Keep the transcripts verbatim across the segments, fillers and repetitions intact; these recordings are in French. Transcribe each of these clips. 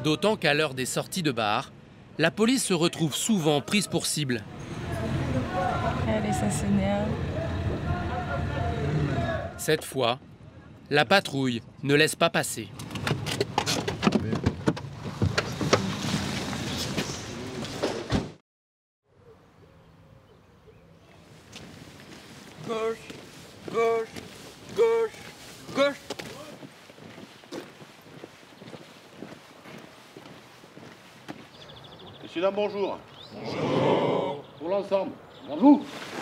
D'autant qu'à l'heure des sorties de bar, la police se retrouve souvent prise pour cible. Allez, ça s'énerve. Cette fois, la patrouille ne laisse pas passer. Gauche, gauche, gauche, gauche. Messieurs, dames, bonjour. Bonjour. Pour l'ensemble. Bonjour.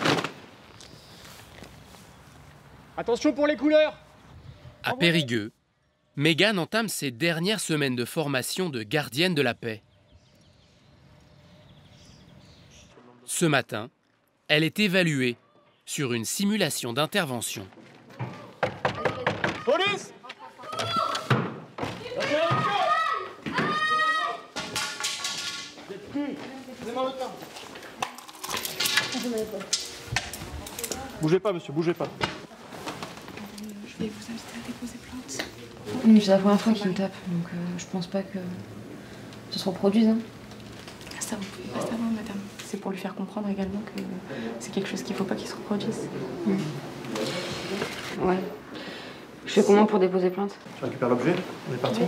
Attention pour les couleurs. À Périgueux, Mégane entame ses dernières semaines de formation de gardienne de la paix. Ce matin, elle est évaluée sur une simulation d'intervention. Police! Bougez pas, monsieur, bougez pas. Je vais vous inviter à déposer plainte. Oui, c'est la première fois qu'il me tape, donc euh, je pense pas que ça se reproduise. Hein. Ça, vous pouvez pas savoir, madame. C'est pour lui faire comprendre également que c'est quelque chose qu'il ne faut pas qu'il se reproduise. Mmh. Ouais. Je fais comment pour déposer plainte? Tu récupères l'objet? On est parti. Oui.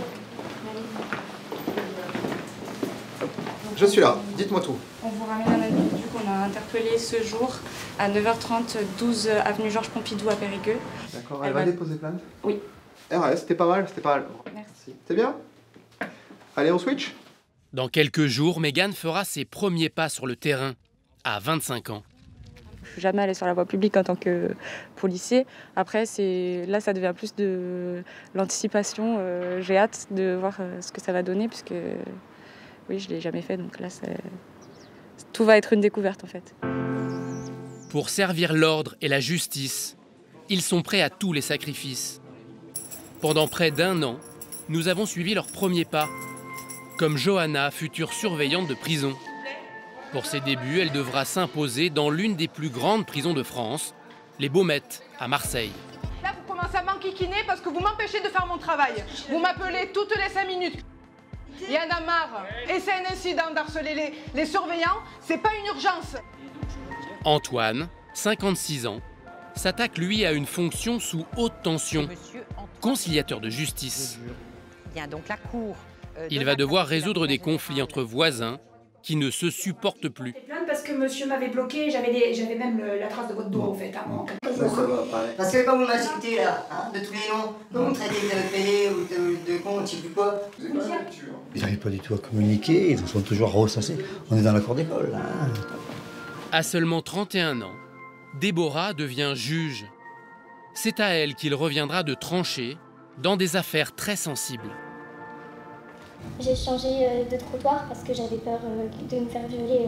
Je suis là, dites-moi tout. On vous ramène un individu qu'on a interpellé ce jour à neuf heures trente, douze avenue Georges Pompidou à Périgueux. D'accord, elle, elle va déposer plainte? Oui. R S, c'était pas mal, c'était pas mal. Merci. C'est bien? Allez, on switch? Dans quelques jours, Mégane fera ses premiers pas sur le terrain, à vingt-cinq ans. Je suis jamais allée sur la voie publique en tant que policier. Après, c'est là, ça devient plus de l'anticipation. Euh, J'ai hâte de voir euh, ce que ça va donner, puisque oui, je l'ai jamais fait, donc là, tout va être une découverte en fait. Pour servir l'ordre et la justice, ils sont prêts à tous les sacrifices. Pendant près d'un an, nous avons suivi leurs premiers pas, comme Johanna, future surveillante de prison. Pour ses débuts, elle devra s'imposer dans l'une des plus grandes prisons de France, les Baumettes, à Marseille. Là, vous commencez à m'enquiquiner parce que vous m'empêchez de faire mon travail. Vous m'appelez toutes les cinq minutes. Il y en a marre. Et c'est un incident d'harceler les, les surveillants, c'est pas une urgence. Antoine, cinquante-six ans, s'attaque lui à une fonction sous haute tension, conciliateur de justice. Il y a donc la cour. Il va devoir résoudre des conflits entre voisins qui ne se supportent plus. Parce que monsieur m'avait bloqué, j'avais j'avais même le, la trace de votre dos en fait. Hein. Ça, ça va, pareil. Parce que quand vous m'insultez là, hein, de tous les noms, quand vous me traitez de pédé ou de, de con, je sais plus quoi. Ils n'arrivent pas du tout à communiquer, ils sont toujours ressassés. On est dans la cour d'école là. À seulement trente et un ans, Déborah devient juge. C'est à elle qu'il reviendra de trancher dans des affaires très sensibles. J'ai changé de trottoir parce que j'avais peur de me faire violer.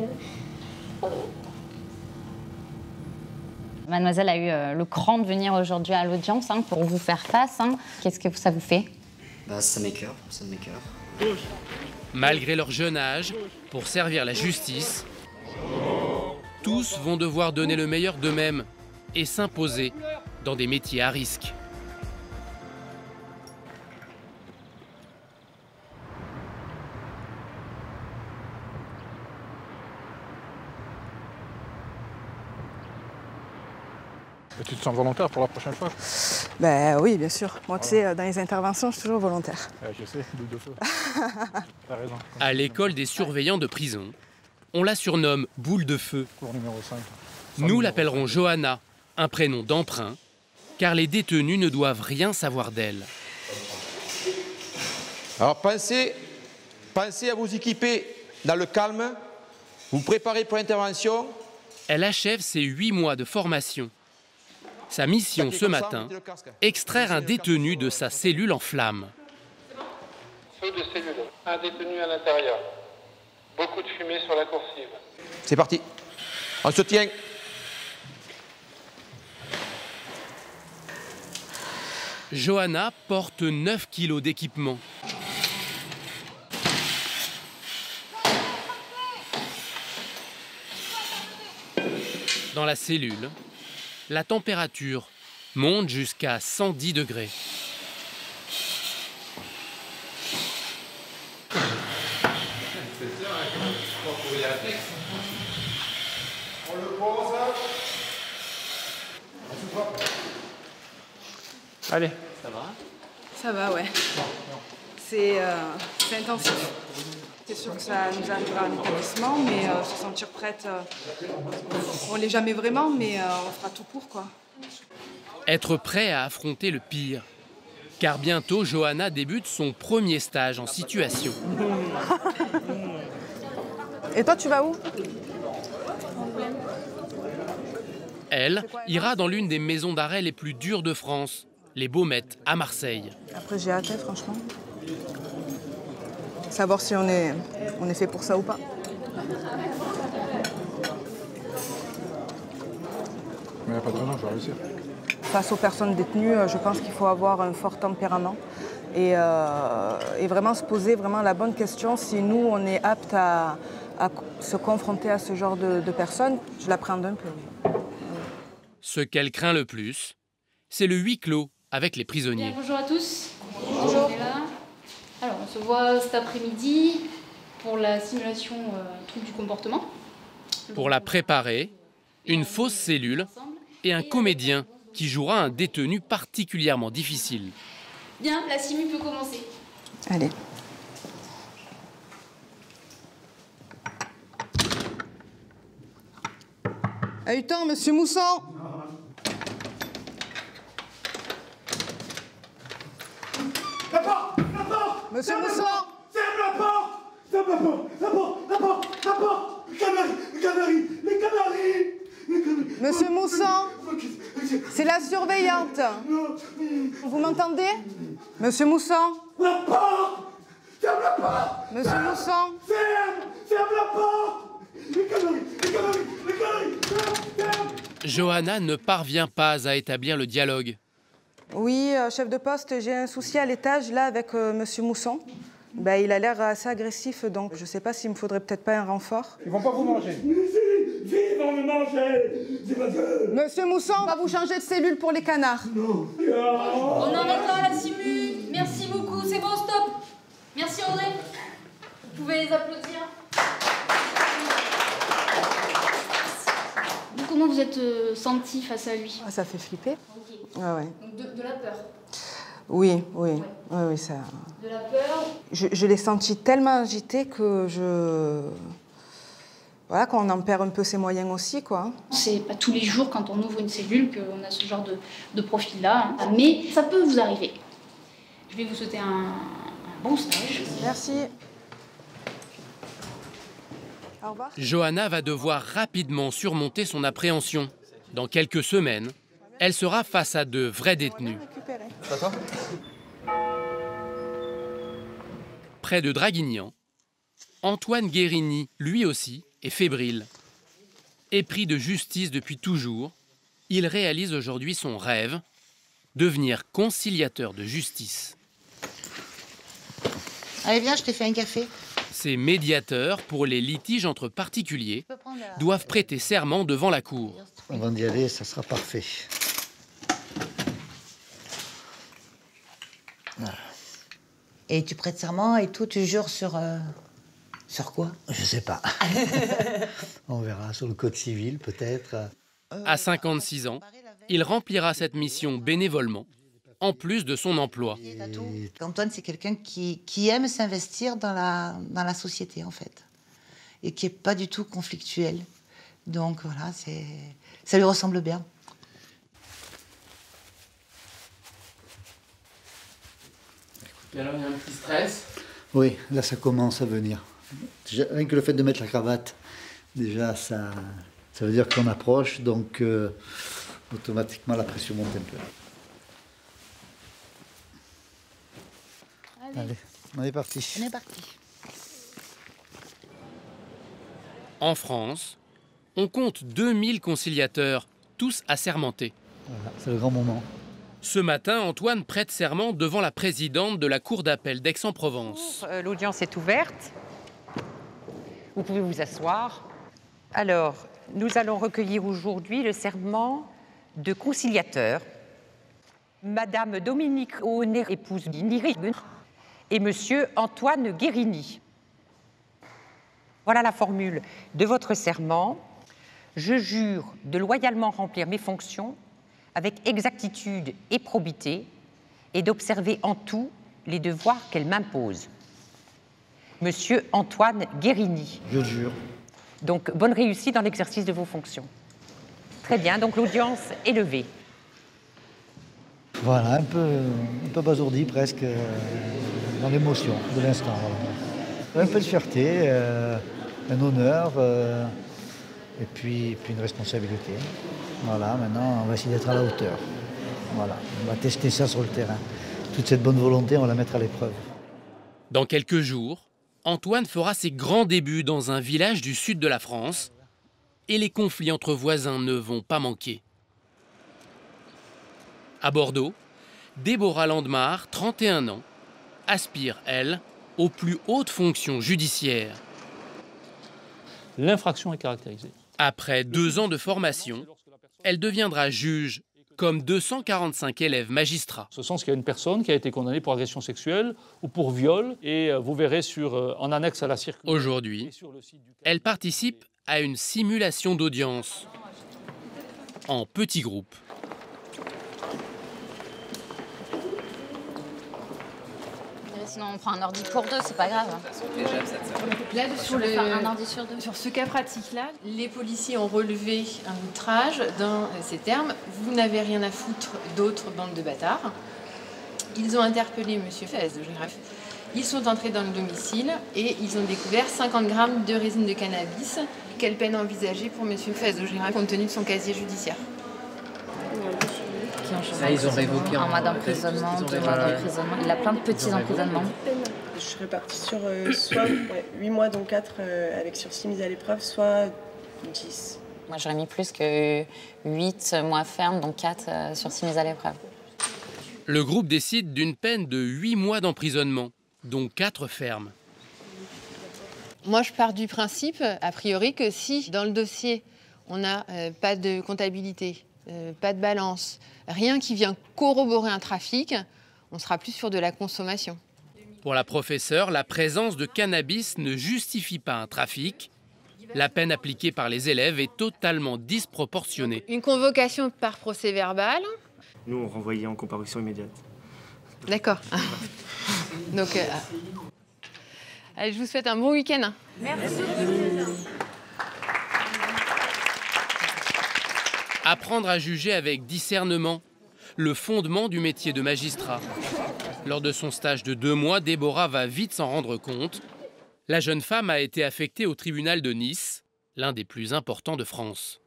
Mademoiselle a eu le cran de venir aujourd'hui à l'audience hein, pour vous faire face. Hein. Qu'est-ce que ça vous fait? Bah, ça m'écoeure, ça m'écoeure. Malgré leur jeune âge, pour servir la justice, tous vont devoir donner le meilleur d'eux-mêmes et s'imposer dans des métiers à risque. Et tu te sens volontaire pour la prochaine fois? Ben oui, bien sûr. Moi, tu sais, dans les interventions, je suis toujours volontaire. Ouais, je sais, boule de feu. T'as raison. À l'école des surveillants de prison, on la surnomme Boule de Feu. Cours numéro cinq. Nous l'appellerons Johanna, un prénom d'emprunt, car les détenus ne doivent rien savoir d'elle. Alors pensez, pensez à vous équiper dans le calme, vous préparez pour l'intervention. Elle achève ses huit mois de formation. Sa mission ce matin, extraire un détenu de sa cellule en flammes. Feu de cellule, un détenu à l'intérieur. Beaucoup de fumée sur la coursive. C'est parti. On se tient. Johanna porte neuf kilos d'équipement. Dans la cellule, la température monte jusqu'à cent dix degrés. On le prend, ça. Allez. Ça va? Ça va, ouais. C'est euh, c'est intensif. C'est sûr que ça nous arrivera à l'établissement, mais euh, se sentir prête, euh, on l'est jamais vraiment, mais euh, on fera tout pour, quoi. Être prêt à affronter le pire. Car bientôt, Johanna débute son premier stage en situation. Et toi, tu vas où? Elle ira dans l'une des maisons d'arrêt les plus dures de France, les Baumettes, à Marseille. Après, j'ai hâte, franchement. Savoir si on est, on est fait pour ça ou pas. Mais il n'y a pas de raison, je vais réussir. Face aux personnes détenues, je pense qu'il faut avoir un fort tempérament et, euh, et vraiment se poser vraiment la bonne question si nous, on est apte à, à se confronter à ce genre de, de personnes. Je l'appréhende un peu. Ce qu'elle craint le plus, c'est le huis clos avec les prisonniers. Bien, bonjour à tous. Bonjour. On est là. Alors, on se voit cet après-midi pour la simulation euh, trouble du comportement. Pour la préparer, une fausse cellule et un comédien qui jouera un détenu particulièrement difficile. Bien, la simu peut commencer. Allez. A eu temps, monsieur Mousson. La porte! La porte! Monsieur Ferme la Mousson. porte! Ferme la porte! Ferme la porte! La porte! La porte! La porte! Les canaris! Les canaris! Les canaris! Les canaris! Monsieur Mousson, c'est la surveillante. Vous m'entendez? Monsieur Mousson. La porte! Ferme la porte! Monsieur Mousson. Ferme! Ferme la porte! Les canaris! Les canaris! Les canaris! Ferme! Ferme! Johanna ne parvient pas à établir le dialogue. Oui, euh, chef de poste, j'ai un souci à l'étage, là, avec euh, monsieur Mousson. Ben, il a l'air assez agressif, donc je ne sais pas s'il me faudrait peut-être pas un renfort. Ils vont pas vous manger. Mais si! Si, ils vont me manger! C'est parce que... Monsieur Mousson, on va vous changer de cellule pour les canards. Non! On arrête là la simu. Merci beaucoup, c'est bon, stop. Merci André. Vous pouvez les applaudir. Vous, comment vous êtes euh, senti face à lui? Ah, ça fait flipper. Ok. Ah ouais. Donc de, de la peur. Oui, oui, oui, oui, ça... De la peur. Je, je l'ai senti tellement agité que je... Voilà, qu'on en perd un peu ses moyens aussi, quoi. C'est pas tous les jours quand on ouvre une cellule qu'on a ce genre de, de profil-là, hein. Mais ça peut vous arriver. Je vais vous souhaiter un, un bon stage. Merci. Au revoir. Johanna va devoir rapidement surmonter son appréhension. Dans quelques semaines, elle sera face à de vrais détenus. Près de Draguignan, Antoine Guérini, lui aussi, est fébrile. Épris de justice depuis toujours, il réalise aujourd'hui son rêve, devenir conciliateur de justice. Allez, viens, je t'ai fait un café. Ces médiateurs pour les litiges entre particuliers doivent prêter serment devant la cour. Avant d'y aller, ça sera parfait. Voilà. Et tu prêtes serment et tout, tu jures sur... Euh, sur quoi? Je sais pas. On verra, sur le code civil peut-être. À cinquante-six ans, il remplira cette mission bénévolement, en plus de son emploi. Antoine, c'est quelqu'un qui, qui aime s'investir dans la, dans la société, en fait. Et qui n'est pas du tout conflictuel. Donc voilà, c'est, ça lui ressemble bien. Et alors, il y a un petit stress? Oui, là ça commence à venir. Déjà, rien que le fait de mettre la cravate, déjà ça, ça veut dire qu'on approche, donc euh, automatiquement la pression monte un peu. Allez, Allez, on est parti. On est parti. En France, on compte deux mille conciliateurs, tous assermentés. Voilà, c'est le grand moment. Ce matin, Antoine prête serment devant la présidente de la cour d'appel d'Aix-en-Provence. Euh, L'audience est ouverte. Vous pouvez vous asseoir. Alors, nous allons recueillir aujourd'hui le serment de conciliateur. Madame Dominique Aunet, épouse Guiniri, et Monsieur Antoine Guérini. Voilà la formule de votre serment. Je jure de loyalement remplir mes fonctions avec exactitude et probité et d'observer en tout les devoirs qu'elle m'impose. Monsieur Antoine Guérini. Je jure. Donc, bonne réussite dans l'exercice de vos fonctions. Très bien, donc l'audience est levée. Voilà, un peu, un peu basourdi presque, euh, dans l'émotion de l'instant. Voilà. Un peu de fierté, euh, un honneur, euh, et puis, puis une responsabilité. Voilà, maintenant on va essayer d'être à la hauteur. Voilà, on va tester ça sur le terrain. Toute cette bonne volonté, on va la mettre à l'épreuve. Dans quelques jours, Antoine fera ses grands débuts dans un village du sud de la France et les conflits entre voisins ne vont pas manquer. À Bordeaux, Déborah Landemar, trente et un ans, aspire, elle, aux plus hautes fonctions judiciaires. L'infraction est caractérisée. Après deux ans de formation, elle deviendra juge, comme deux cent quarante-cinq élèves magistrats. Ce sens qu'il y a une personne qui a été condamnée pour agression sexuelle ou pour viol, et vous verrez sur, en annexe à la circulaire. Aujourd'hui, elle participe à une simulation d'audience en petits groupes. Sinon, on prend un ordi pour deux, c'est pas grave. Là, sur, le, un ordi sur deux. Sur ce cas pratique-là, les policiers ont relevé un outrage dans ces termes. Vous n'avez rien à foutre d'autre, bande de bâtards. Ils ont interpellé M. Fez de Gégreffe. Ils sont entrés dans le domicile et ils ont découvert cinquante grammes de résine de cannabis. Quelle peine envisagée pour M. Fez de Gégreffe compte tenu de son casier judiciaire? Ça, ils ont révoqué un mois d'emprisonnement, deux mois d'emprisonnement. Il a plein de petits emprisonnements. Je serais partie sur euh, soit ouais, huit mois, dont quatre euh, avec sursis mis à l'épreuve, soit dix. Moi, j'aurais mis plus que huit mois fermes, donc quatre euh, sursis mis à l'épreuve. Le groupe décide d'une peine de huit mois d'emprisonnement, dont quatre fermes. Moi, je pars du principe, a priori, que si dans le dossier, on n'a euh, pas de comptabilité, euh, pas de balance, rien qui vient corroborer un trafic, on sera plus sur de la consommation. Pour la professeure, la présence de cannabis ne justifie pas un trafic. La peine appliquée par les élèves est totalement disproportionnée. Une convocation par procès verbal. Nous, on renvoyait en comparution immédiate. D'accord. Donc, euh, allez, je vous souhaite un bon week-end. Merci. Apprendre à juger avec discernement, le fondement du métier de magistrat. Lors de son stage de deux mois, Déborah va vite s'en rendre compte. La jeune femme a été affectée au tribunal de Nice, l'un des plus importants de France.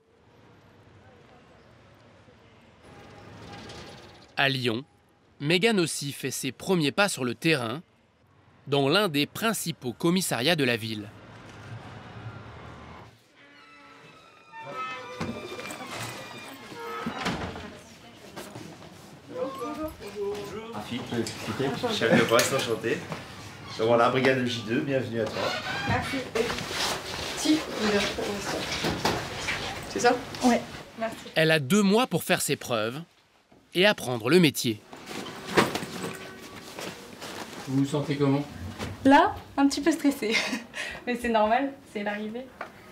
À Lyon, Mégane aussi fait ses premiers pas sur le terrain, dans l'un des principaux commissariats de la ville. Rafik, chef de poste, enchanté. Donc voilà, brigade de J deux, bienvenue à toi. Merci. Si, c'est ça? Ouais, merci. Elle a deux mois pour faire ses preuves et apprendre le métier. Vous vous sentez comment? Là, un petit peu stressée. Mais c'est normal, c'est l'arrivée.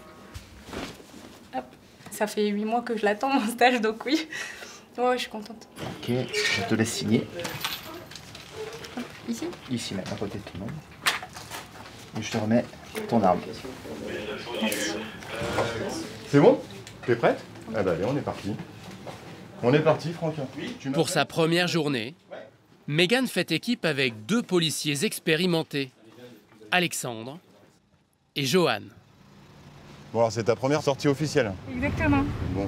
Hop. Ça fait huit mois que je l'attends, mon stage, donc oui. Ouais, je suis contente. Ok, je te laisse signer. Ici? Ici, même, à côté de tout le monde. Et je te remets ton arme. C'est bon? T'es prête? Ah bah allez, on est parti. On est parti, Franck. Pour sa première journée, Mégane fait équipe avec deux policiers expérimentés, Alexandre et Johan. Bon alors c'est ta première sortie officielle? Exactement. Bon.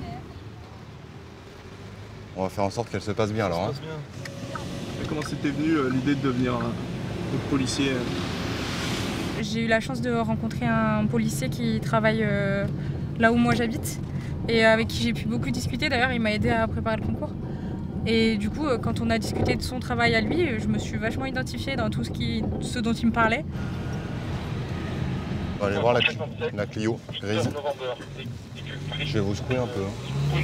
On va faire en sorte qu'elle se passe bien alors. Ça se passe bien. Et comment c'était venu euh, l'idée de devenir euh, policier euh... J'ai eu la chance de rencontrer un policier qui travaille euh, là où moi j'habite et avec qui j'ai pu beaucoup discuter. D'ailleurs, il m'a aidé à préparer le concours. Et du coup, quand on a discuté de son travail à lui, je me suis vachement identifiée dans tout ce, qui, ce dont il me parlait. On va aller voir la, la Clio grise. Je vais vous secouer un peu.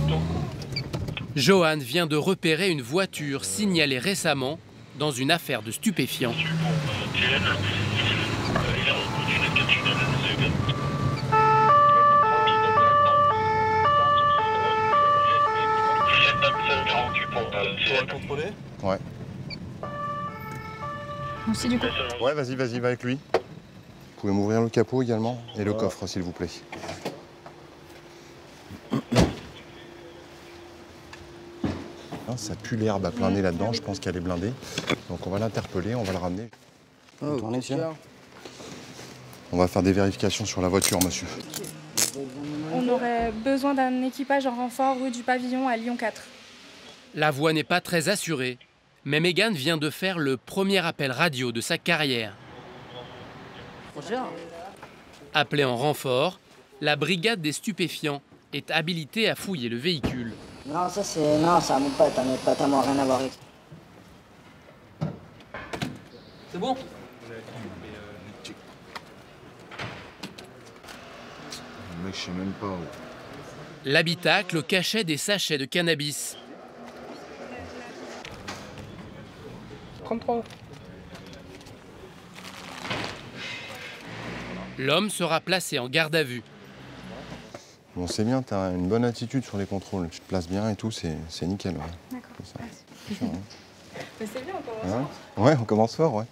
Johan vient de repérer une voiture signalée récemment dans une affaire de stupéfiants. va le contrôler? Ouais. Aussi du coup. Ouais, vas-y, vas-y, va avec lui. Vous pouvez m'ouvrir le capot également et le coffre, s'il vous plaît. Ça pue l'herbe à plein nez là-dedans, je pense qu'elle est blindée. Donc on va l'interpeller, on va le ramener. Oh, Tournez, tiens. On va faire des vérifications sur la voiture, monsieur. On aurait besoin d'un équipage en renfort rue du Pavillon à Lyon quatre. La voie n'est pas très assurée, mais Mégane vient de faire le premier appel radio de sa carrière. Appelée en renfort, la brigade des stupéfiants est habilitée à fouiller le véhicule. Non, ça c'est. Non, ça mon pote, mes potes à moi, rien à voir avec. C'est bon? Le mec, je sais même pas où. L'habitacle cachait des sachets de cannabis. trente-trois. L'homme sera placé en garde à vue. Bon, c'est bien, t'as une bonne attitude sur les contrôles. Tu te places bien et tout, c'est nickel. Ouais. D'accord. Ça. Merci. Mais c'est bien, on commence Hein fort. Ouais, on commence fort, ouais.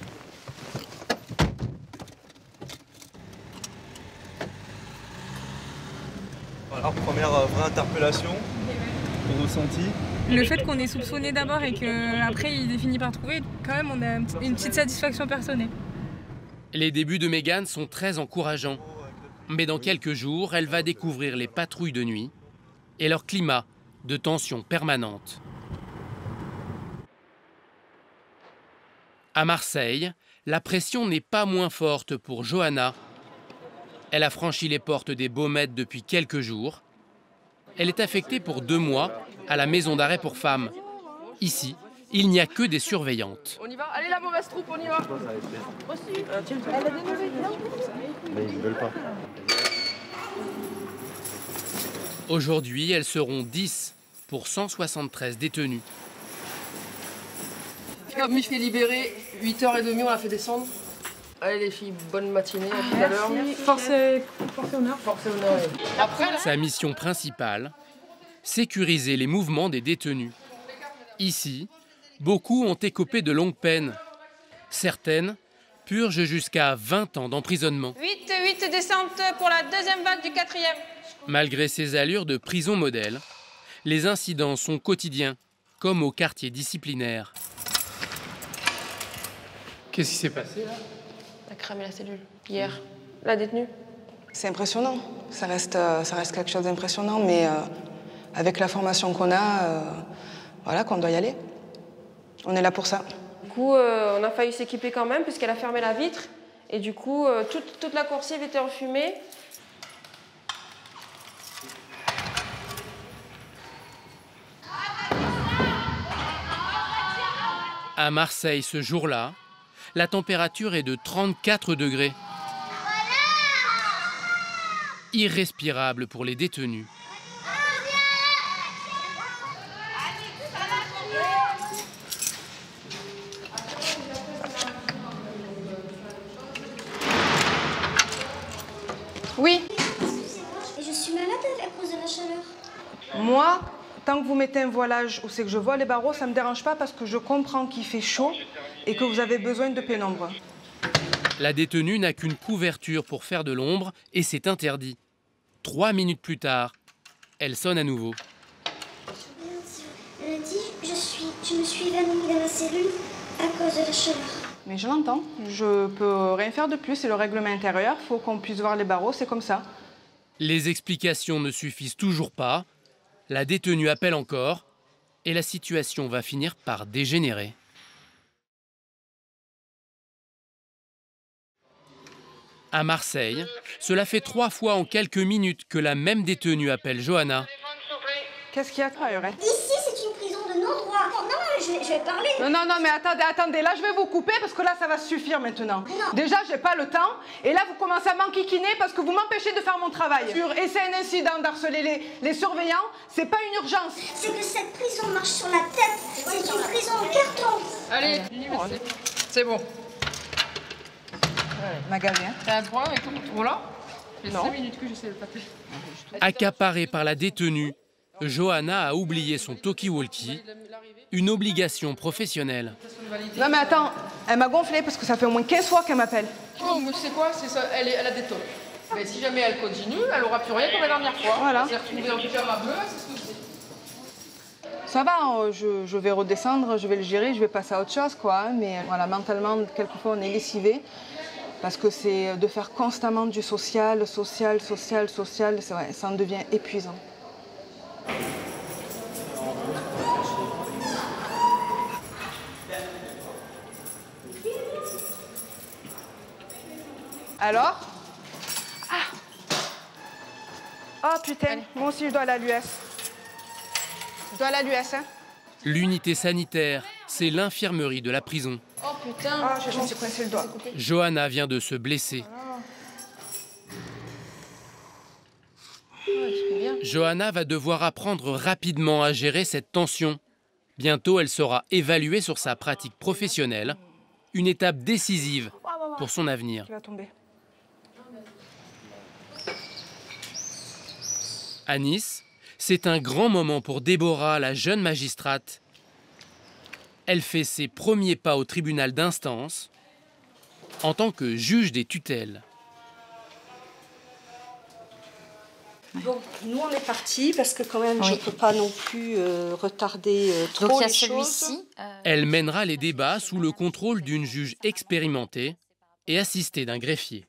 Alors, première euh, vraie interpellation, ton ressenti? Le fait qu'on ait soupçonné d'abord et qu'après il ait fini par trouver, quand même on a une petite satisfaction personnelle. Les débuts de Mégane sont très encourageants. Mais dans quelques jours, elle va découvrir les patrouilles de nuit et leur climat de tension permanente. À Marseille, la pression n'est pas moins forte pour Johanna. Elle a franchi les portes des Baumettes depuis quelques jours. Elle est affectée pour deux mois à la maison d'arrêt pour femmes. Ici, il n'y a que des surveillantes. On y va? Allez, la mauvaise troupe, on y va. Reçu. Elle a des mauvais Mais ils veulent pas. Aujourd'hui, elles seront dix pour cent soixante-treize détenus. Comme il fait libérer, huit heures trente, on l'a fait descendre. Allez les filles, bonne matinée, à tout à l'heure. Force et honneur. Force et honneur. Après, là... Sa mission principale, sécuriser les mouvements des détenus. Ici, beaucoup ont écopé de longues peines. Certaines purgent jusqu'à vingt ans d'emprisonnement. huit, huit descentes pour la deuxième vague du quatrième. Malgré ces allures de prison modèle, les incidents sont quotidiens, comme au quartier disciplinaire. Qu'est-ce qui s'est passé là? On a cramé la cellule, hier. La détenue. C'est impressionnant, ça reste, euh, ça reste quelque chose d'impressionnant, mais euh, avec la formation qu'on a, euh, voilà, qu'on doit y aller. On est là pour ça. Du coup, euh, on a failli s'équiper quand même, puisqu'elle a fermé la vitre. Et du coup, euh, toute, toute la coursive était en fumée. À Marseille, ce jour-là, la température est de trente-quatre degrés. Irrespirable pour les détenus. Oui. Je suis malade à cause de la chaleur. Moi, tant que vous mettez un voilage ou c'est que je vois les barreaux, ça ne me dérange pas parce que je comprends qu'il fait chaud et que vous avez besoin de pénombre. La détenue n'a qu'une couverture pour faire de l'ombre et c'est interdit. Trois minutes plus tard, elle sonne à nouveau. Elle a dit, je, suis, je me suis évanouie dans la cellule à cause de la chaleur. Mais je l'entends, je peux rien faire de plus, c'est le règlement intérieur, il faut qu'on puisse voir les barreaux, c'est comme ça. Les explications ne suffisent toujours pas. La détenue appelle encore et la situation va finir par dégénérer. À Marseille, cela fait trois fois en quelques minutes que la même détenue appelle Johanna. Qu'est-ce qu'il y a, Traoré? Ici, c'est une prison de non-droit. Non, non, je vais, je vais parler. Non, non, non, mais attendez, attendez, là je vais vous couper parce que là ça va suffire maintenant. Non. Déjà, j'ai pas le temps et là vous commencez à m'enquiquiner parce que vous m'empêchez de faire mon travail. Et c'est un incident d'harceler les, les surveillants, c'est pas une urgence. C'est que cette prison marche sur la tête. C'est une prison en carton. Allez, c'est bon. Magasin. T'as un problème avec ton contrôle là? C'est cinq minutes que j'essaie de taper. Accaparée par la détenue, Johanna a oublié son talkie-walkie, une obligation professionnelle. Non mais attends, elle m'a gonflé parce que ça fait au moins quinze fois qu'elle m'appelle. Oh, mais c'est quoi? C'est ça, elle, est, elle a des tocs. Mais si jamais elle continue, elle aura plus rien comme la dernière fois. Voilà. Elle s'est retrouvée en pyjama bleu, c'est ce que c'est. Ça va, je, je vais redescendre, je vais le gérer, je vais passer à autre chose, quoi. Hein, mais voilà, mentalement, quelquefois, on est lessivé. Parce que c'est de faire constamment du social, social, social, social, ouais, ça en devient épuisant. Alors? Ah! Oh putain, moi aussi je dois aller à l'U S. Je dois aller à l'U S, hein? L'unité sanitaire, c'est l'infirmerie de la prison. Oh putain! Ah, je me suis coincé le doigt. Johanna vient de se blesser. Johanna va devoir apprendre rapidement à gérer cette tension. Bientôt, elle sera évaluée sur sa pratique professionnelle, une étape décisive pour son avenir. Tu vas tomber. À Nice, c'est un grand moment pour Déborah, la jeune magistrate. Elle fait ses premiers pas au tribunal d'instance en tant que juge des tutelles. Bon, nous on est partis parce que quand même oui. je ne peux pas non plus euh, retarder euh, trop Donc, il y a les choses. Euh... Elle mènera les débats sous le contrôle d'une juge expérimentée et assistée d'un greffier.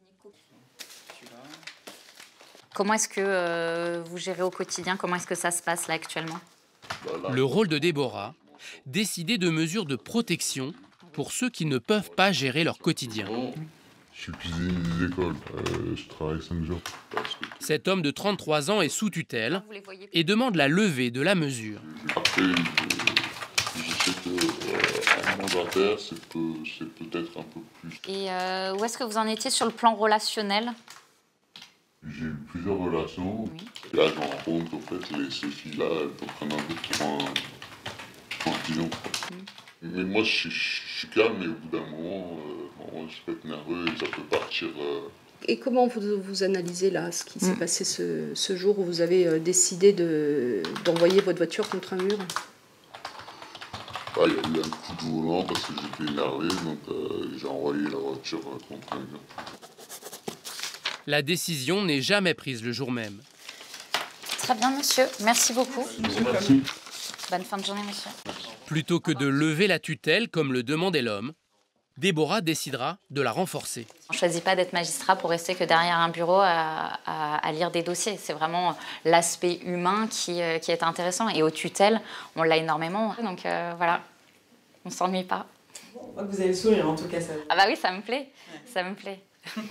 Comment est-ce que euh, vous gérez au quotidien? Comment est-ce que ça se passe là actuellement? Le rôle de Déborah, décider de mesures de protection pour ceux qui ne peuvent pas gérer leur quotidien. Je suis cuisinier des écoles, euh, je travaille cinq jours. Cet homme de trente-trois ans est sous tutelle et demande la levée de la mesure. Après, je, je sais qu'un euh, mandataire, c'est peu, peut-être un peu plus. Et euh, où est-ce que vous en étiez sur le plan relationnel? J'ai eu plusieurs relations. Oui. Et là, je me rends compte qu'en fait, les, ces filles-là, elles peuvent prendre un peu pour un, pour un pilon. Mm. Mais moi, je, je, je suis calme, mais au bout d'un moment, euh, moi, je peux être nerveux et ça peut partir. Euh... Et comment vous, vous analysez là ce qui s'est mm. passé ce, ce jour où vous avez euh, décidé de, d'envoyer votre voiture contre un mur? Ah, il y a eu un coup de volant parce que j'étais énervé, donc euh, j'ai envoyé la voiture euh, contre un mur. La décision n'est jamais prise le jour même. Très bien, monsieur. Merci beaucoup. Merci. Bonne fin de journée, monsieur. Plutôt que de lever la tutelle, comme le demandait l'homme, Déborah décidera de la renforcer. On ne choisit pas d'être magistrat pour rester que derrière un bureau à, à, à lire des dossiers. C'est vraiment l'aspect humain qui, euh, qui est intéressant. Et aux tutelles, on l'a énormément. Donc euh, voilà, on ne s'ennuie pas. Vous avez le sourire, en tout cas. Ça... Ah bah oui, ça me plaît. Ça me plaît.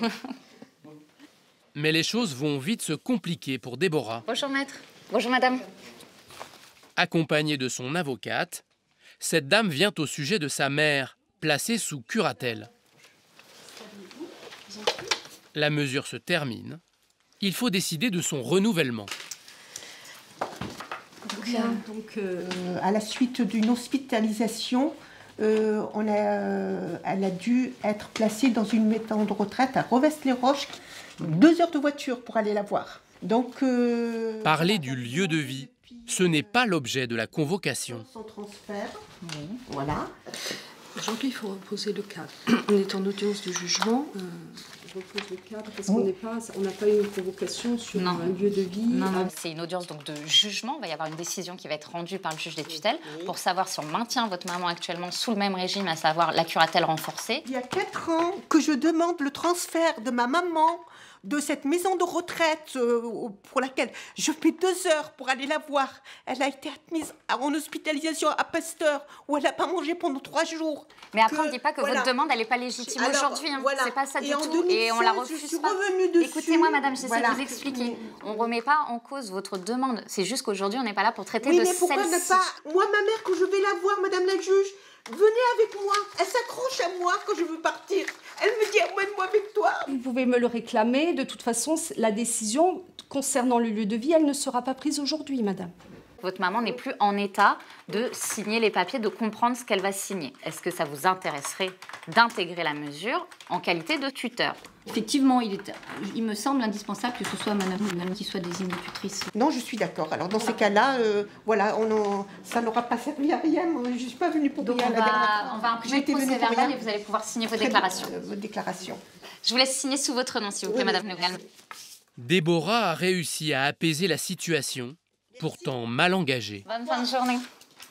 Mais les choses vont vite se compliquer pour Déborah. Bonjour maître. Bonjour madame. Accompagnée de son avocate, cette dame vient au sujet de sa mère, placée sous curatelle. La mesure se termine. Il faut décider de son renouvellement. Donc, donc euh, à la suite d'une hospitalisation, euh, on a, euh, elle a dû être placée dans une maison de retraite à Revest-les-Roches. Deux heures de voiture pour aller la voir. Donc, euh, parler du lieu de vie, ce n'est pas l'objet de la convocation. Son transfert, oui. Voilà. Aujourd'hui, il faut reposer le cadre. On est en audience du jugement. Euh, je repose le cadre parce qu'on n'est pas, on n'a pas eu une convocation sur non. un lieu de vie. Non, non. C'est une audience donc de jugement. Il va y avoir une décision qui va être rendue par le juge des tutelles oui. pour savoir si on maintient votre maman actuellement sous le même régime, à savoir la curatelle renforcée. Il y a quatre ans que je demande le transfert de ma maman de cette maison de retraite euh, pour laquelle je fais deux heures pour aller la voir. Elle a été admise en hospitalisation à Pasteur où elle n'a pas mangé pendant trois jours. Mais après, que, on ne dit pas que voilà. votre demande, elle n'est pas légitime aujourd'hui. Hein. Voilà. C'est pas ça et du tout. deux mille seize, et on la refuse pas. Écoutez-moi, madame, j'essaie voilà. de vous expliquer. On ne remet pas en cause votre demande. C'est juste qu'aujourd'hui, on n'est pas là pour traiter oui, de celle-ci. Oui, mais pourquoi ne pas... Moi, ma mère, quand je vais la voir, madame la juge, venez avec moi. Elle s'accroche à moi quand je veux partir. Elle me dit, emmène-moi avec toi. Vous pouvez me le réclamer. De toute façon, la décision concernant le lieu de vie, elle ne sera pas prise aujourd'hui, madame. Votre maman n'est plus en état de signer les papiers, de comprendre ce qu'elle va signer. Est-ce que ça vous intéresserait d'intégrer la mesure en qualité de tuteur? Effectivement, il, est, il me semble indispensable que ce soit madame, madame qui soit désignée tutrice. Non, je suis d'accord. Alors dans ces cas-là, euh, voilà, on en, ça n'aura pas servi à rien. Je ne suis pas venue pour Donc rien. on la va, dernière on va imprimer le procès verbal et vous allez pouvoir signer vos Très déclarations. bien, euh, vos déclarations. Je vous laisse signer sous votre nom, s'il vous plaît, Oui. madame Nogal. Déborah a réussi à apaiser la situation, pourtant mal engagée. Bonne fin de journée.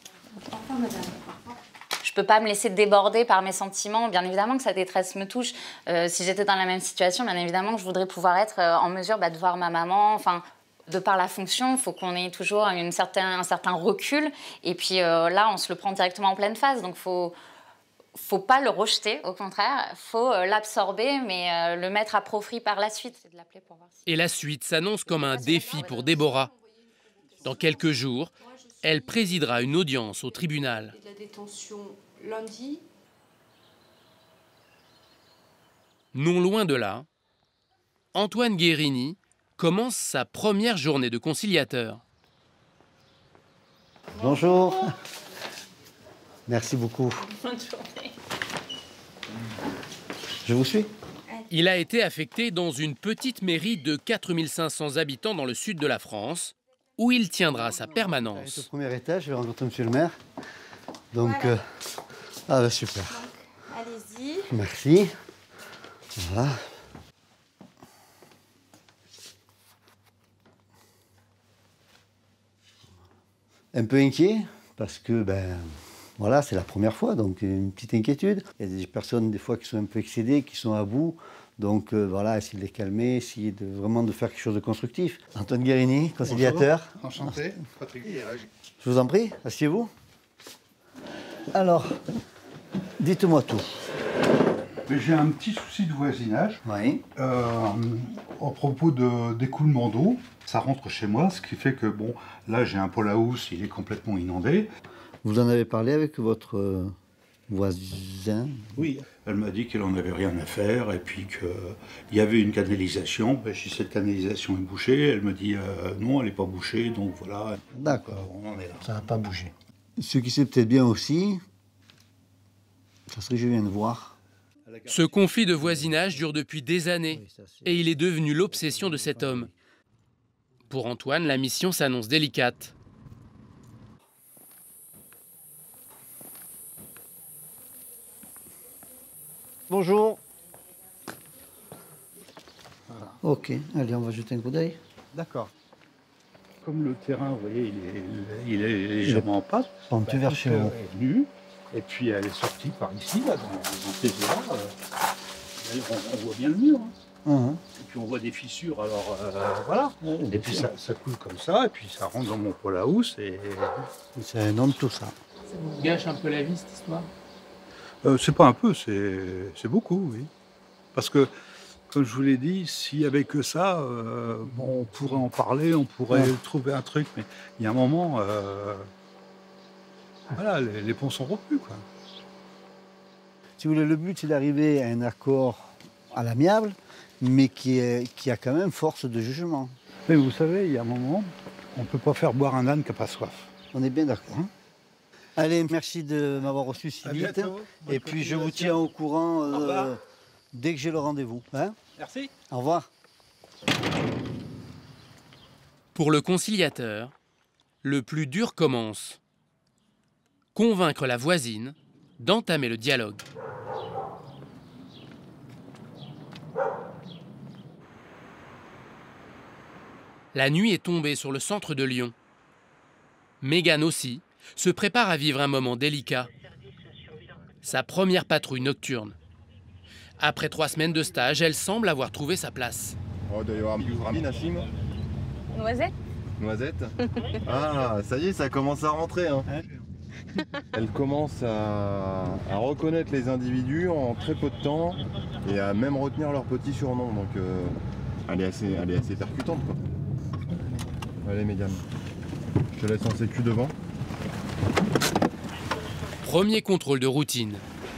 Je peux pas me laisser déborder par mes sentiments. Bien évidemment que sa détresse me touche. Euh, si j'étais dans la même situation, bien évidemment que je voudrais pouvoir être euh, en mesure bah, de voir ma maman. Enfin, de par la fonction, il faut qu'on ait toujours une certain, un certain recul. Et puis euh, là, on se le prend directement en pleine face. Donc, il faut, faut pas le rejeter, au contraire. Il faut euh, l'absorber, mais euh, le mettre à profit par la suite. C'est de l'appeler pour voir si... Et la suite s'annonce comme un défi pour Déborah. Dans quelques jours, elle présidera une audience au tribunal. Et de la détention lundi. Non loin de là, Antoine Guérini commence sa première journée de conciliateur. Bonjour. Merci beaucoup. Bonne journée. Je vous suis. Il a été affecté dans une petite mairie de quatre mille cinq cents habitants dans le sud de la France, où il tiendra sa permanence. Au premier étage, je vais rencontrer monsieur le maire. Donc, voilà. euh... ah bah super. Allez-y. Merci. Voilà. Un peu inquiet, parce que, ben, voilà, c'est la première fois, donc une petite inquiétude. Il y a des personnes, des fois, qui sont un peu excédées, qui sont à bout. Donc, euh, voilà, essayer de les calmer, essayer de, vraiment de faire quelque chose de constructif. Antoine Guérini, conciliateur. Bonjour. Enchanté. Patrick. Je vous en prie, asseyez-vous. Alors, dites-moi tout. J'ai un petit souci de voisinage. Oui. Euh, à propos d'écoulement d'eau, ça rentre chez moi, ce qui fait que, bon, là, j'ai un pool house, il est complètement inondé. Vous en avez parlé avec votre euh, voisin? Oui. Elle m'a dit qu'elle n'en avait rien à faire et puis qu'il y avait une canalisation. Ben, si cette canalisation est bouchée, elle me dit euh, non, elle n'est pas bouchée, donc voilà. D'accord. Euh, on en est là. Ça n'a pas bougé. Ce qui serait peut-être bien aussi, ça serait que je vienne voir. Ce conflit de voisinage dure depuis des années et il est devenu l'obsession de cet homme. Pour Antoine, la mission s'annonce délicate. Bonjour. Voilà. Ok, allez, on va jeter un coup d'œil. D'accord. Comme le terrain, vous voyez, il est, il est légèrement en pâte. Pentu bah, vers chez vous. Elle est venue, et puis elle est sortie par ici, là, dans, dans ces eaux-là. Euh, on, on voit bien le mur. Hein. Uh-huh. Et puis on voit des fissures, alors euh, voilà. Et puis ça, ça coule comme ça, et puis ça rentre dans mon pool house. Et... C'est un homme tout ça. Ça vous gâche un peu la vie, cette histoire? euh, C'est pas un peu, c'est beaucoup, oui. Parce que, comme je vous l'ai dit, s'il n'y avait que ça, euh, bon, on pourrait en parler, on pourrait ouais. trouver un truc, mais il y a un moment, euh, voilà, les, les ponts sont rompus, quoi. Si vous voulez, le but, c'est d'arriver à un accord à l'amiable, mais qui, est, qui a quand même force de jugement. Mais vous savez, il y a un moment, on ne peut pas faire boire un âne qui n'a pas soif. On est bien d'accord. Hein? Allez, merci de m'avoir reçu si vite. Et puis je vous tiens au courant euh, dès que j'ai le rendez-vous. Hein? Merci. Au revoir. Pour le conciliateur, le plus dur commence. Convaincre la voisine d'entamer le dialogue. La nuit est tombée sur le centre de Lyon. Mégane aussi se prépare à vivre un moment délicat. Sa première patrouille nocturne. Après trois semaines de stage, elle semble avoir trouvé sa place. Oh, il doit y avoir un Nassim. Noisette. Noisette. Ah, ça y est, ça commence à rentrer. Hein. Elle commence à, à reconnaître les individus en très peu de temps et à même retenir leurs petits surnoms. Donc, euh, elle, est assez, elle est assez percutante, quoi. Allez, Mégane, je te laisse en sécu devant. Premier contrôle de routine.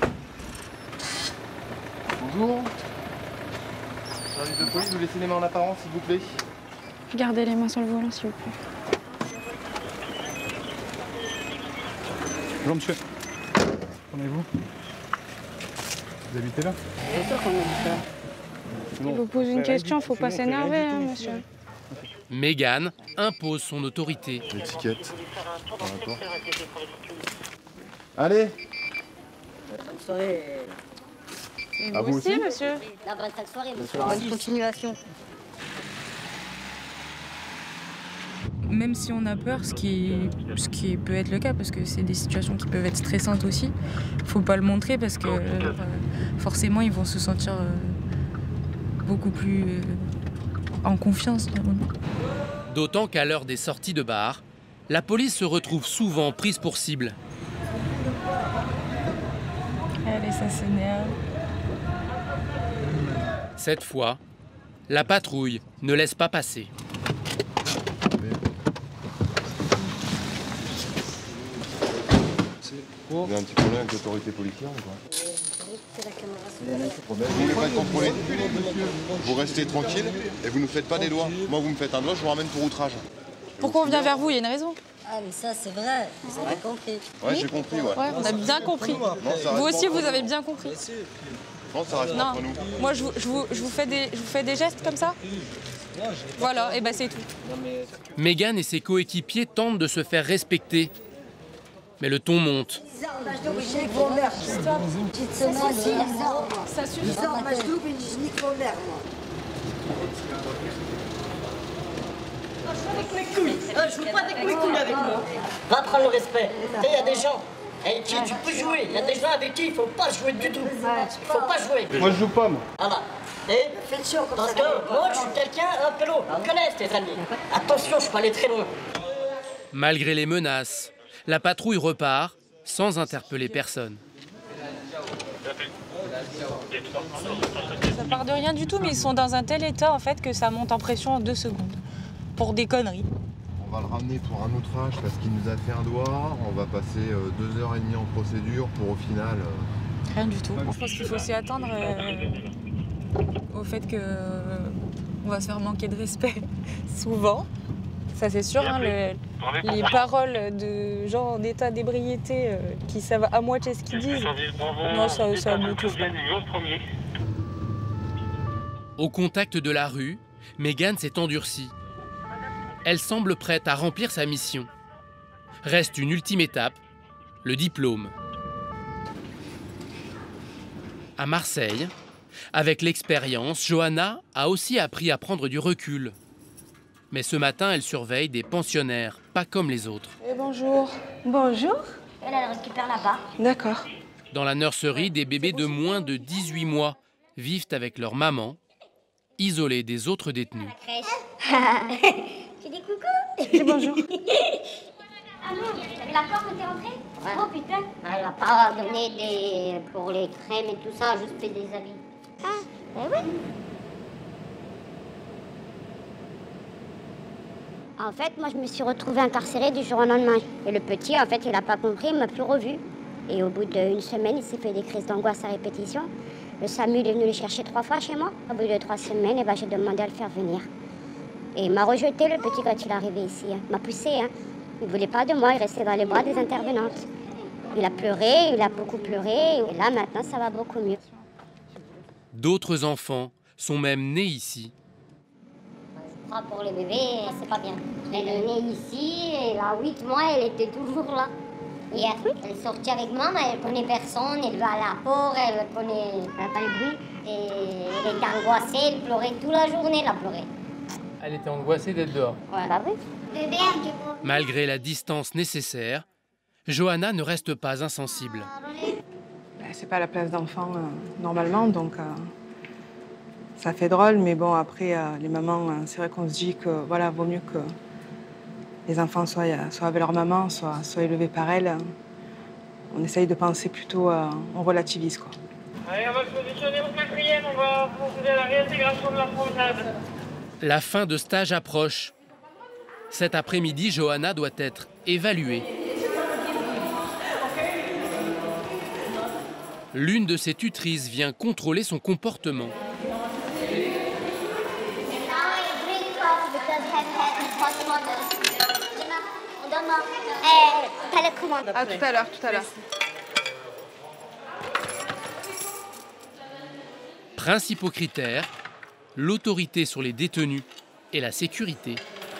Bonjour. Service de police, vous laissez les mains en apparence, s'il vous plaît. Gardez les mains sur le volant, s'il vous plaît. Bonjour monsieur. Prenez-vous. Vous habitez là? Bien sûr qu'on habite là. Je vous pose une question, faut pas s'énerver, hein, monsieur. Mégane impose son autorité. L'étiquette. Allez. Bonne soirée. Et À vous vous aussi, aussi monsieur. La bonne soirée, monsieur. Bonne continuation. Même si on a peur, ce qui, ce qui peut être le cas, parce que c'est des situations qui peuvent être stressantes aussi, faut pas le montrer parce que euh, forcément ils vont se sentir euh, beaucoup plus euh, en confiance. D'autant qu'à l'heure des sorties de bar, la police se retrouve souvent prise pour cible. Allez, ça s'énerve. Cette fois, la patrouille ne laisse pas passer. Vous avez un petit problème avec l'autorité policière ou quoi? Vous voulez pas être contrôlé? Vous restez tranquille et vous ne faites pas des doigts. Moi, vous me faites un doigt, je vous ramène pour outrage. Pourquoi on vient vers vous? Il y a une raison. Ah, mais ça, c'est vrai. Vous avez compris. Ouais, j'ai compris, ouais. Ouais, on a bien compris. Non, ça reste Vous aussi, entre vous nous. avez bien compris. Non, ça reste Non, entre nous. moi, je vous, je, vous, je, vous fais des, je vous fais des gestes comme ça. Voilà, et ben c'est tout. Mégane et ses coéquipiers tentent de se faire respecter. Mais le ton monte. Ça suffit. Je veux pas des couilles avec moi. Va prendre le respect. Il y a des gens. Et tu, tu peux jouer. Il y a des gens avec qui il faut pas jouer du tout. Il faut pas jouer. Moi je joue pas moi. Voilà. Et parce que moi je suis quelqu'un un peu lourd. On connaît tes amis. Attention, je peux aller très loin. Malgré les menaces, la patrouille repart sans interpeller personne. Ça part de rien du tout, mais ils sont dans un tel état en fait que ça monte en pression en deux secondes. Pour des conneries. On va le ramener pour un outrage parce qu'il nous a fait un doigt. On va passer euh, deux heures et demie en procédure pour au final... Euh... Rien du tout. Je pense qu'il faut s'y attendre euh, au fait que euh, on va se faire manquer de respect souvent. Ça c'est sûr, hein, le, les paroles de gens en état d'ébriété euh, qui savent à moitié ce qu'ils disent, non, ça, ça me touche pas. Au contact de la rue, Mégane s'est endurcie. Elle semble prête à remplir sa mission. Reste une ultime étape, le diplôme. À Marseille, avec l'expérience, Johanna a aussi appris à prendre du recul. Mais ce matin, elle surveille des pensionnaires, pas comme les autres. Et bonjour. Bonjour. Elle, elle récupère là-bas. D'accord. Dans la nurserie, des bébés de moins de dix-huit mois vivent avec leur maman, isolés des autres détenus. Tu dis coucou? Et bonjour. Ah non, t'avais la peur quand t'es rentrée? Ouais. Oh putain. Elle n'a pas donné des... pour les crèmes et tout ça, juste fait des habits. Ah, eh oui. En fait, moi, je me suis retrouvée incarcérée du jour au lendemain. Et le petit, en fait, il n'a pas compris, il ne m'a plus revue. Et au bout d'une semaine, il s'est fait des crises d'angoisse à répétition. Le SAMU est venu le chercher trois fois chez moi. Au bout de trois semaines, eh ben, j'ai demandé à le faire venir. Et il m'a rejeté, le petit, quand il est arrivé ici. Il m'a poussé. Hein. Il ne voulait pas de moi, il restait dans les bras des intervenantes. Il a pleuré, il a beaucoup pleuré. Et là, maintenant, ça va beaucoup mieux. D'autres enfants sont même nés ici. Pour les bébés, c'est pas bien. Elle est née ici, elle a huit mois, elle était toujours là. Et elle est sortie avec maman, elle connaît personne, elle va à la porte, elle connaît pas le bruit. Et elle était angoissée, elle pleurait toute la journée, elle a pleuré. Elle était angoissée d'être dehors. Ouais, bah oui. Bébé, Malgré la distance nécessaire, Johanna ne reste pas insensible. C'est pas la place d'enfant euh, normalement, donc euh, ça fait drôle, mais bon, après, euh, les mamans, euh, c'est vrai qu'on se dit que voilà, vaut mieux que les enfants soient, soient avec leur maman, soient, soient élevés par elle. On essaye de penser plutôt, euh, on relativise, quoi. Allez, on va se positionner au quatrième, on va procéder à la réintégration de la promenade. La fin de stage approche. Cet après-midi, Johanna doit être évaluée. L'une de ses tutrices vient contrôler son comportement. Eh, la commande. À tout à l'heure, tout à l'heure. Principaux critères, l'autorité sur les détenus et la sécurité.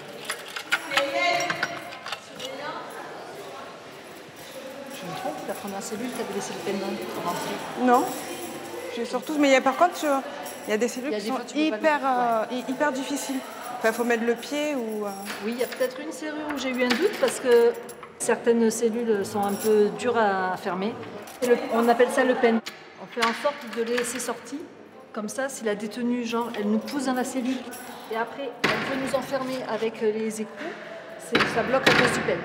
Je me trompe, la première cellule, tu avais laissé le paiement pour rentrer. Non. J'ai surtout, mais il y a, par contre, sur- il y a des cellules Il y a qui des sont fois, tu peux pas hyper, le- euh, hy- hyper difficiles. Enfin, faut mettre le pied ou. euh, Oui, il y a peut-être une serrure où j'ai eu un doute parce que certaines cellules sont un peu dures à fermer. Et le- on appelle ça le pen. On fait en sorte de les laisser sortir. Comme ça, si la détenue, genre, elle nous pousse dans la cellule et après, elle veut nous enfermer avec les écrous, c'est- ça bloque à cause du pen.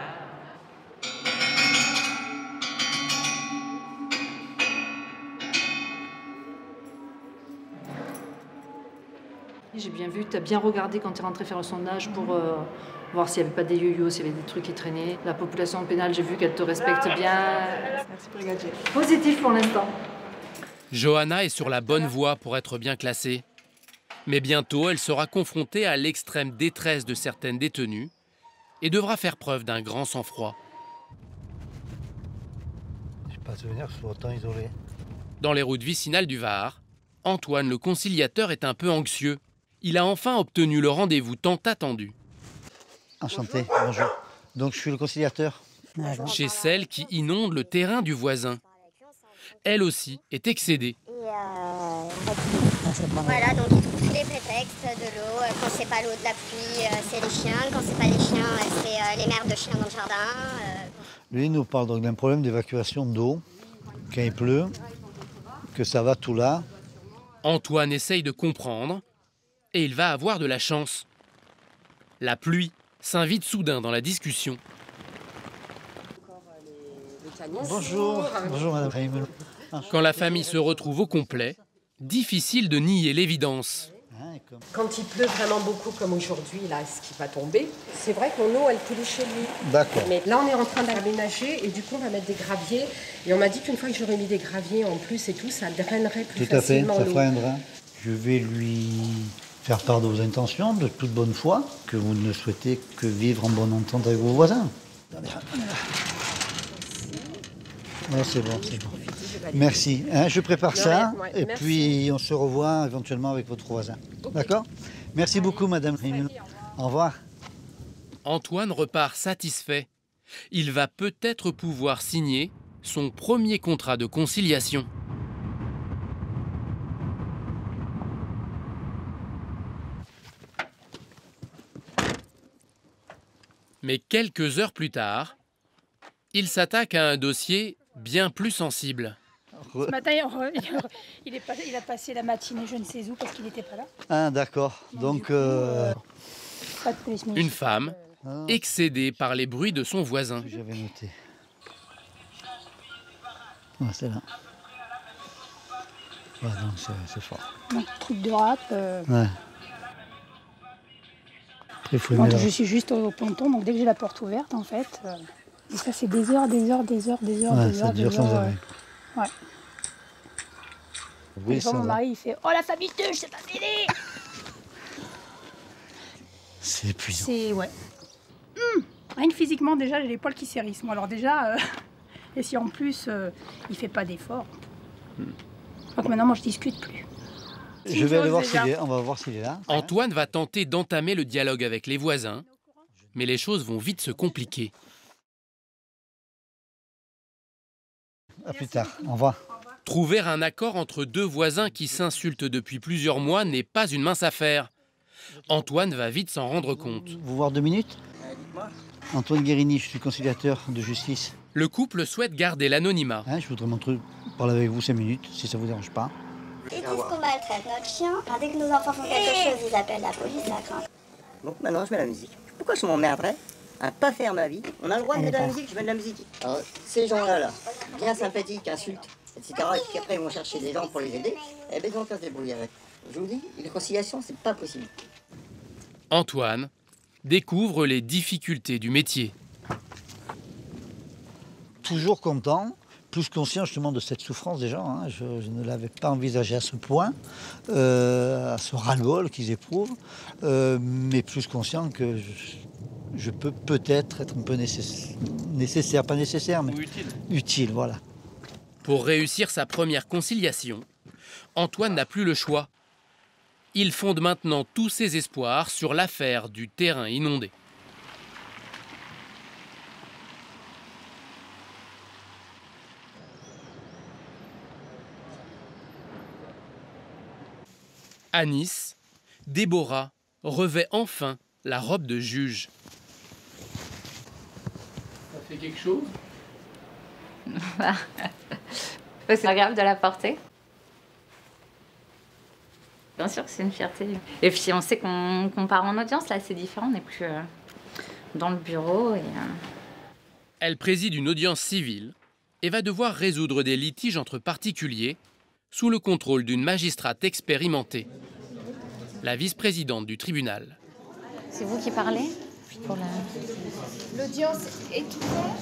J'ai bien vu, tu as bien regardé quand tu es rentré faire un sondage pour euh, voir s'il n'y avait pas des yo-yo, s'il y avait des trucs qui traînaient. La population pénale, j'ai vu qu'elle te respecte bien. Merci, brigadier. Positif pour l'instant. Johanna est sur la bonne voie pour être bien classée. Mais bientôt, elle sera confrontée à l'extrême détresse de certaines détenues et devra faire preuve d'un grand sang-froid. Je n'ai pas souvenir que ce soit autant isolé. Dans les routes vicinales du Var, Antoine, le conciliateur, est un peu anxieux. Il a enfin obtenu le rendez-vous tant attendu. Enchanté, bonjour. Donc je suis le conciliateur. Chez celle qui inonde le terrain du voisin. Elle aussi est excédée. Voilà, donc ils trouvent tous les prétextes de l'eau. Euh, Quand c'est pas l'eau de la pluie, euh, c'est les chiens. Quand c'est pas les chiens, euh, c'est euh, les mères de chiens dans le jardin. euh. Lui il nous parle donc d'un problème d'évacuation d'eau, quand il pleut, que ça va tout là. Antoine essaye de comprendre et il va avoir de la chance. La pluie s'invite soudain dans la discussion. Bonjour, bonjour madame Raimel. Quand la famille se retrouve au complet, difficile de nier l'évidence. Quand il pleut vraiment beaucoup comme aujourd'hui, là, ce qui va tomber, c'est vrai que mon eau, elle coule chez lui. D'accord. Mais là, on est en train d'aménager et du coup, on va mettre des graviers. Et on m'a dit qu'une fois que j'aurais mis des graviers en plus et tout, ça drainerait plus Tout à fait, facilement ça l'eau. fera un drain. Je vais lui faire part de vos intentions, de toute bonne foi, que vous ne souhaitez que vivre en bonne entente avec vos voisins. Ouais, c'est bon, c'est bon. Merci. Hein, je prépare De ça rien, ouais, et merci. puis on se revoit éventuellement avec votre voisin. D'accord? Merci beaucoup, madame Raimel. Au revoir. Antoine repart satisfait. Il va peut-être pouvoir signer son premier contrat de conciliation. Mais quelques heures plus tard, il s'attaque à un dossier bien plus sensible. Ce matin, il, est passé- il a passé la matinée je ne sais où parce qu'il n'était pas là. Ah, d'accord. Donc, euh, Pas de police Une femme excédée par les bruits de son voisin. J'avais noté. Ouais, c'est là. Ouais, donc c'est c'est fort. Donc, truc de rap. euh, Ouais. Après, il faut donc, aimer je la- suis juste au ponton, donc dès que j'ai la porte ouverte, en fait. euh, et ça fait des heures, des heures, des heures, des heures, Ouais, des ça heures, dure des sans heures. arrêt. euh, ouais. Oui, Des fois, ça mon va. mari, il fait oh la famille tuche, c'est pas fini. C'est épuisant. C'est ouais. Hum, Rien que physiquement, déjà, j'ai les poils qui s'hérissent. Moi, alors déjà, euh, et si en plus, euh, il fait pas d'efforts. Donc maintenant, moi, je discute plus. Je vais aller voir déjà. s'il est. On va voir s'il est là. Antoine va tenter d'entamer le dialogue avec les voisins, mais les choses vont vite se compliquer. À plus tard. Au revoir. Trouver un accord entre deux voisins qui s'insultent depuis plusieurs mois n'est pas une mince affaire. Antoine va vite s'en rendre compte. Vous voir deux minutes? Antoine Guérini, je suis conciliateur de justice. Le couple souhaite garder l'anonymat. Hein, je voudrais montrer, parler avec vous cinq minutes, si ça vous dérange pas. Ils disent qu'on maltraite notre chien. Alors, dès que nos enfants font quelque chose, ils appellent la police, la crainte. Donc maintenant, je mets la musique. Pourquoi je m'emmerderais à pas faire ma vie? On a le droit de mettre de la musique, je mets de la musique. Alors, ces gens-là, là, bien sympathiques, insultent, et cetera, et puis après, ils vont chercher des gens pour les aider, eh bien, ils vont faire se débrouiller avec. Je vous dis, les conciliations, c'est pas possible. Antoine découvre les difficultés du métier. Toujours content, plus conscient justement de cette souffrance des gens. Hein. Je, je ne l'avais pas envisagé à ce point, euh, à ce ras-le-bol qu'ils éprouvent, euh, mais plus conscient que je- je peux peut-être être un peu nécessaire, nécessaire, pas nécessaire, mais utile. utile, voilà. Pour réussir sa première conciliation, Antoine n'a plus le choix. Il fonde maintenant tous ses espoirs sur l'affaire du terrain inondé. À Nice, Déborah revêt enfin la robe de juge. Ça fait quelque chose? C'est pas grave de la porter. Bien sûr que c'est une fierté. Et puis on sait qu'on qu'on part en audience, là c'est différent, on n'est plus euh, dans le bureau. Et, euh... Elle préside une audience civile et va devoir résoudre des litiges entre particuliers sous le contrôle d'une magistrate expérimentée, la vice-présidente du tribunal. C'est vous qui parlez pour la... L'audience est ouverte.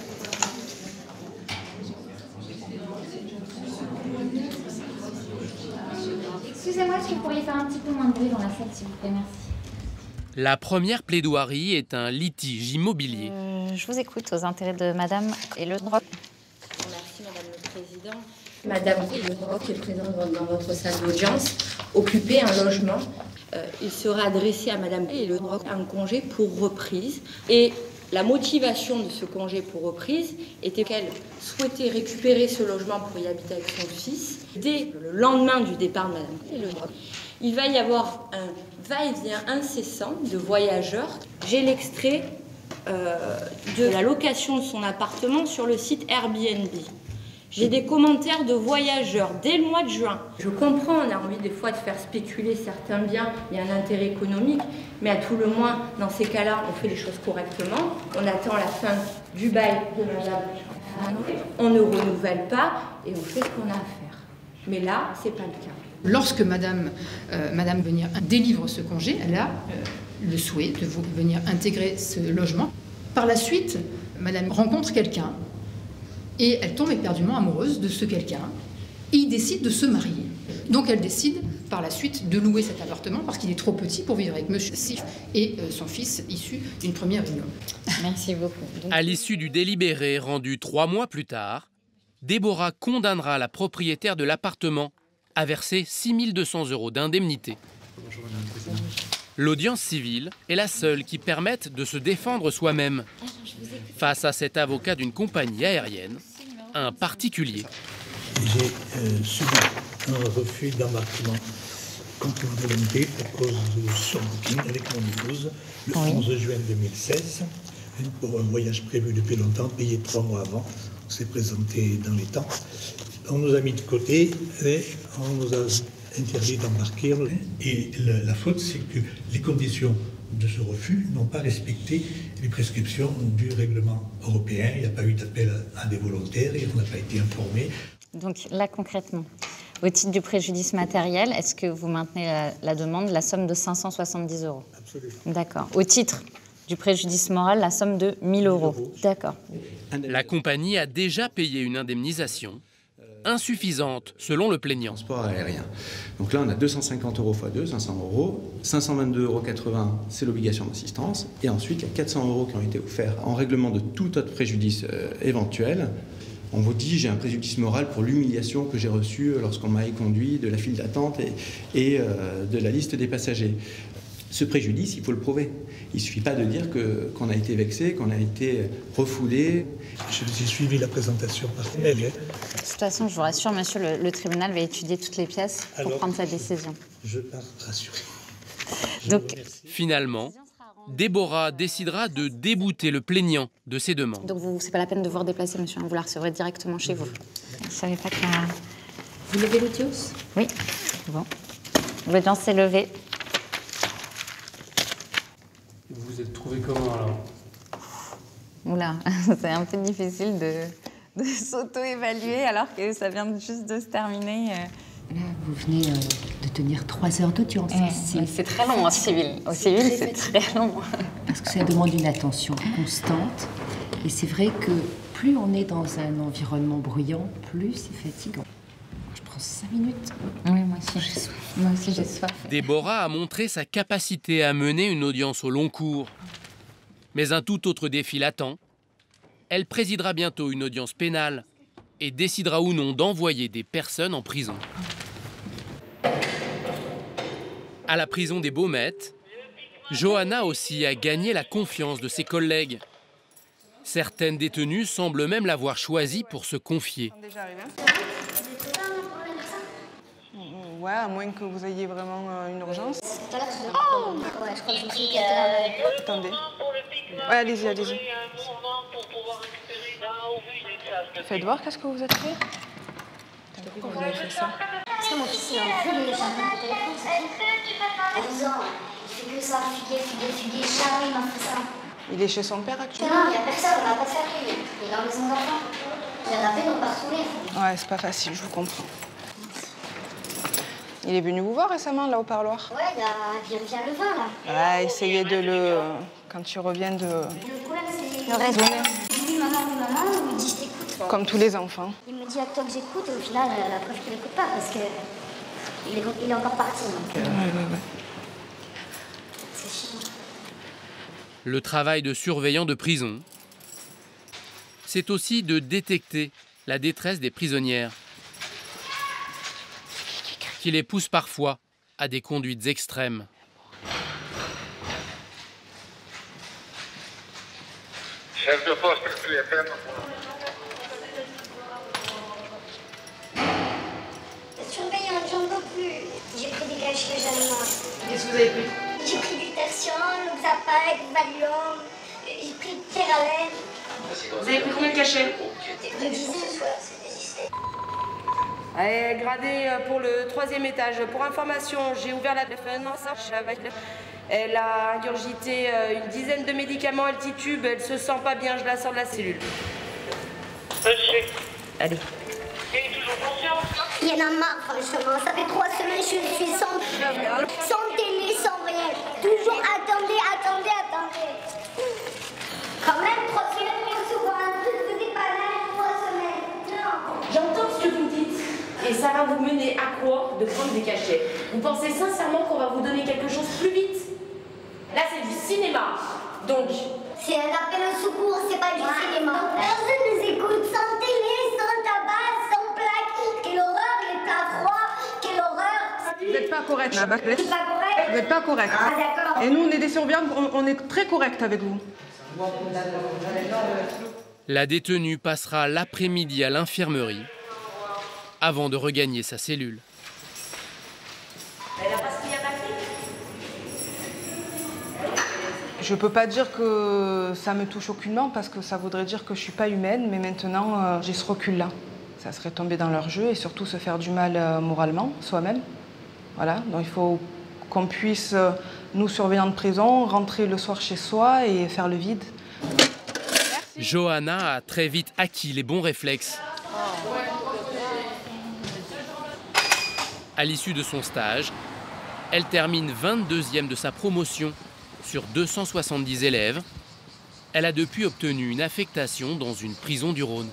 Excusez-moi, est-ce que vous pourriez faire un petit peu moins de bruit dans la salle, s'il vous plaît, merci. La première plaidoirie est un litige immobilier. Euh, je vous écoute aux intérêts de madame et le droit. Merci, madame le président. Madame Le Droc, qui est présente dans votre salle d'audience, occupait un logement. Euh, il sera adressé à madame et Le Droc un congé pour reprise. Et la motivation de ce congé pour reprise était qu'elle souhaitait récupérer ce logement pour y habiter avec son fils. Dès le lendemain du départ de madame et Le Droc, il va y avoir un va-et-vient incessant de voyageurs. J'ai l'extrait euh, de la location de son appartement sur le site Airbnb. J'ai des commentaires de voyageurs dès le mois de juin. Je comprends, on a envie des fois de faire spéculer certains biens, il y a un intérêt économique, mais à tout le moins, dans ces cas-là, on fait les choses correctement. On attend la fin du bail de madame, on ne renouvelle pas et on fait ce qu'on a à faire. Mais là, c'est pas le cas. Lorsque madame, euh, madame venir délivre ce congé, elle a euh, le souhait de vous venir intégrer ce logement. Par la suite, madame rencontre quelqu'un et elle tombe éperdument amoureuse de ce quelqu'un et il décide de se marier. Donc elle décide par la suite de louer cet appartement parce qu'il est trop petit pour vivre avec monsieur Sif et euh, son fils issu d'une première union. Merci beaucoup. À l'issue du délibéré rendu trois mois plus tard, Déborah condamnera la propriétaire de l'appartement à verser six mille deux cents euros d'indemnité. L'audience civile est la seule qui permette de se défendre soi-même face à cet avocat d'une compagnie aérienne, un particulier. J'ai euh, subi un refus d'embarquement contre ma volonté à cause de surbooking avec mon épouse le oui. onze juin deux mille seize pour un voyage prévu depuis longtemps, payé trois mois avant. On s'est présenté dans les temps. On nous a mis de côté et on nous a interdit d'embarquer. Et le, la faute, c'est que les conditions de ce refus n'ont pas respecté les prescriptions du règlement européen. Il n'y a pas eu d'appel à des volontaires et on n'a pas été informé. Donc là, concrètement, au titre du préjudice matériel, est-ce que vous maintenez la, la demande, la somme de cinq cent soixante-dix euros? Absolument. D'accord. Au titre du préjudice moral, la somme de mille euros. D'accord. La compagnie a déjà payé une indemnisation insuffisante selon le plaignant. Transport aérien. Donc là, on a deux cent cinquante euros fois deux, cinq cents euros. cinq cent vingt-deux euros quatre-vingts, c'est l'obligation d'assistance. Et ensuite, il y a quatre cents euros qui ont été offerts en règlement de tout autre préjudice euh, éventuel. On vous dit, j'ai un préjudice moral pour l'humiliation que j'ai reçue lorsqu'on m'a éconduit de la file d'attente et, et euh, de la liste des passagers. Ce préjudice, il faut le prouver. Il ne suffit pas de dire que, qu'on a été vexé, qu'on a été refoulé. J'ai suivi la présentation par mail. De toute façon, je vous rassure, monsieur, le, le tribunal va étudier toutes les pièces pour Alors, prendre sa décision. Je pars rassuré. Donc, finalement, Déborah décidera de débouter le plaignant de ses demandes. Donc, ce n'est pas la peine de vous redéplacer, monsieur. Vous la recevrez directement chez vous. Je ne savais pas que... Vous levez l'audience? Oui. Bon. L'audience s'est levée. Vous vous êtes trouvé comment alors? Oula, c'est un peu difficile de, de s'auto-évaluer alors que ça vient juste de se terminer. Là, vous venez euh, de tenir trois heures d'audience. Ouais, c'est très long en civil. Au civil, c'est très long. Parce que ça demande une attention constante. Et c'est vrai que plus on est dans un environnement bruyant, plus c'est fatigant. Je prends cinq minutes. Oui, moi aussi, j'ai soif. Moi aussi, j'ai soif. Déborah a montré sa capacité à mener une audience au long cours. Mais un tout autre défi l'attend. Elle présidera bientôt une audience pénale et décidera ou non d'envoyer des personnes en prison. À la prison des Baumettes, Johanna aussi a gagné la confiance de ses collègues. Certaines détenues semblent même l'avoir choisie pour se confier. Ouais, à moins que vous ayez vraiment euh, une urgence. Oh ouais, je crois que je me suis dit que... Attendez. Ouais, allez-y, allez-y. Faites voir qu'est-ce que vous êtes fait. Pourquoi vous avez fait ça? Parce que mon fils, il a un peu de téléphone, à douze ans, il fait que ça, fuguer, fuguer, fuguer, jamais il m'a fait ça. Il est chez son père actuellement? Non, il n'y a personne, on n'a pas de famille. Il est en maison d'enfants. Il a la peine, on part retrouver. Ouais, c'est pas facile, je vous comprends. Il est venu vous voir récemment, là, au parloir? Ouais, il, a... il revient le vingt, là. Ouais, essayez de le... Quand tu reviens de... Le problème, c'est le raisonner. Oui, maman, oui, maman, il me dit je t'écoute. Comme tous les enfants. Il me dit à toi que j'écoute, et au final, la preuve qu'il n'écoute pas, parce que il est, il est encore parti. Donc... Ouais, ouais, ouais. C'est chiant. Le travail de surveillant de prison, c'est aussi de détecter la détresse des prisonnières, qui les pousse parfois à des conduites extrêmes. Chef de poste, P F M. Surveillant, j'en peux plus. J'ai pris des cachets jamais. Qu'est-ce que vous avez pris? J'ai pris du Tertian, Luxapac, Valium, j'ai pris de Terralen. Vous avez pris combien de cachets? Une dizaine. Elle est gradée pour le troisième étage. Pour information, j'ai ouvert la fenêtre. Elle a ingurgité une dizaine de médicaments, elle titube, elle se sent pas bien, je la sors de la cellule. Allez. Il y en a marre, franchement. Ça fait trois semaines que je suis sans, sans télé, sans rien. Toujours attendez, attendez, attendez. Quand même, trois semaines pour recevoir un truc de dépannage, trois semaines. Non. J'entends ce que vous dites. Et ça va vous mener à quoi de prendre des cachets? Vous pensez sincèrement qu'on va vous donner quelque chose plus vite? Là, c'est du cinéma. Donc... C'est un appel au secours, c'est pas du ouais. cinéma. Personne ne nous écoute, sans télé, sans tabac, sans plaque. Quelle horreur, les plats froids, quelle horreur. Vous n'êtes pas correct, là, Vous n'êtes pas correct? Vous n'êtes pas correct. Ah, d'accord. Et nous, on est des surveillants, on, on est très corrects avec vous. La détenue passera l'après-midi à l'infirmerie avant de regagner sa cellule. Elle a pas ce qu'il y a passé? Je ne peux pas dire que ça me touche aucunement parce que ça voudrait dire que je ne suis pas humaine, mais maintenant euh, j'ai ce recul-là. Ça serait tomber dans leur jeu et surtout se faire du mal euh, moralement, soi-même. Voilà, donc il faut qu'on puisse, euh, nous surveillants de prison, rentrer le soir chez soi et faire le vide. Merci. Johanna a très vite acquis les bons réflexes. À l'issue de son stage, elle termine vingt-deuxième de sa promotion. Sur deux cent soixante-dix élèves, elle a depuis obtenu une affectation dans une prison du Rhône.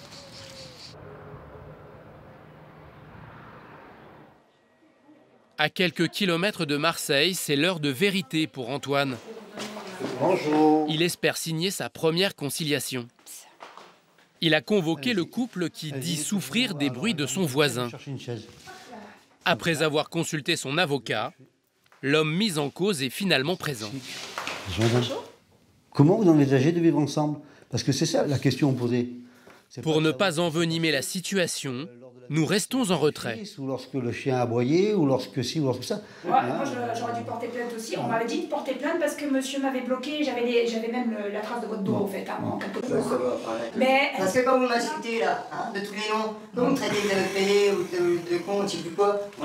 À quelques kilomètres de Marseille, c'est l'heure de vérité pour Antoine. Bonjour. Il espère signer sa première conciliation. Il a convoqué le couple qui dit souffrir des bruits de son voisin. Après avoir consulté son avocat, l'homme mis en cause est finalement présent. Comment vous envisagez de vivre ensemble? Parce que c'est ça la question posée. Pour ne pas envenimer la situation, nous restons en retrait. Ou lorsque le chien a aboyé, ou lorsque ci, ou lorsque ça. Ouais, ah, moi j'aurais dû porter plainte aussi. On m'avait dit de porter plainte parce que monsieur m'avait bloqué. J'avais j'avais même le, la trace de votre doigt au fait, hein, en quelque chose. Mais... Parce que quand vous m'insultez là, hein, de tous les noms, quand vous me traitez de pédé ou de, de con, je sais plus quoi, moi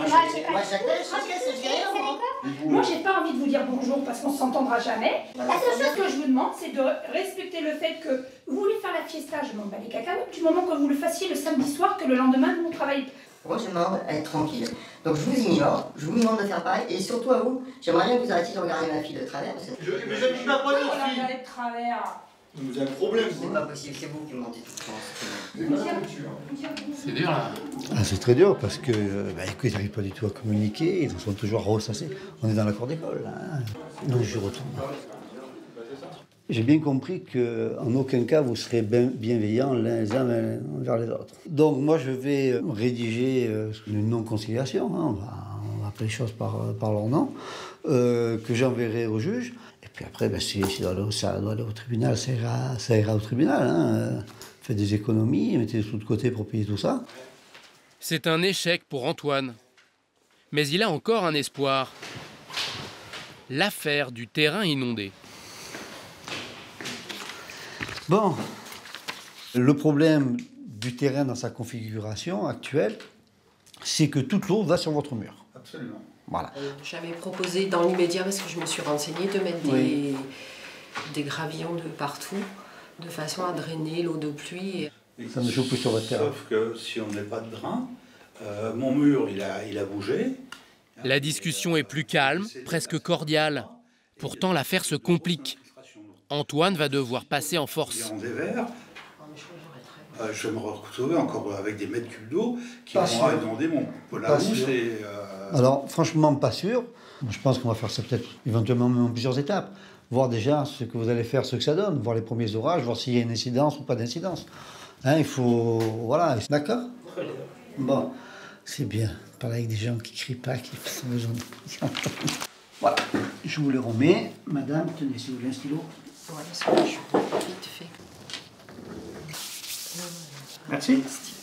je Moi j'ai pas envie de vous dire bonjour parce qu'on s'entendra jamais. La seule chose que je vous demande, c'est de respecter le fait que vous voulez faire la fiesta, je m'en bats les cacahuètes, du moment que vous le fassiez le samedi soir, que le lendemain nous on travaille. Moi je demande à être tranquille. Donc je vous ignore, je vous demande de faire pareil, et surtout à vous, j'aimerais bien que vous arrêtiez de regarder ma fille de travers. Parce que... Je, mais je ne suis pas pas de fille. De travers. Vous avez un problème. C'est pas possible, c'est vous qui me mentez tout le temps. C'est dur là. Ah, c'est très dur parce que euh, bah, ils n'arrivent pas du tout à communiquer, ils sont toujours ressassés. On est dans la cour d'école. Hein. Donc je retourne. J'ai bien compris qu'en aucun cas vous serez bienveillants l'un les uns envers les autres. Donc moi je vais rédiger une non-conciliation, hein, on, va, on va appeler les choses par, par leur nom, euh, que j'enverrai au juge. Et puis après, ben, si, si ça doit aller au tribunal, ça ira, ça ira au tribunal. Hein. Faites des économies, mettez des sous de côté pour payer tout ça. C'est un échec pour Antoine. Mais il a encore un espoir. L'affaire du terrain inondé. Bon, le problème du terrain dans sa configuration actuelle, c'est que toute l'eau va sur votre mur. Absolument. Voilà. Euh, J'avais proposé dans l'immédiat, parce que je me suis renseignée, de mettre oui. des, des gravillons de partout, de façon à drainer l'eau de pluie. Et ça ne joue plus sur votre terrain. Sauf que si on n'a pas de drain, euh, mon mur, il a, il a bougé. La discussion est plus calme, presque cordiale. Pourtant, l'affaire se complique. Antoine va devoir passer en force. Euh, je vais me retrouver encore avec des mètres cubes d'eau qui pas vont inonder mon pelouse. Et, euh... Alors, franchement, pas sûr. Je pense qu'on va faire ça peut-être éventuellement même en plusieurs étapes. Voir déjà ce que vous allez faire, ce que ça donne. Voir les premiers orages, voir s'il y a une incidence ou pas d'incidence. Hein, il faut... Voilà, d'accord ? Bon, c'est bien. Parler avec des gens qui ne crient pas, qui ont besoin de... Voilà, je vous le remets. Madame, tenez, si vous voulez un stylo. Voilà, ça va, je vite fait. Merci.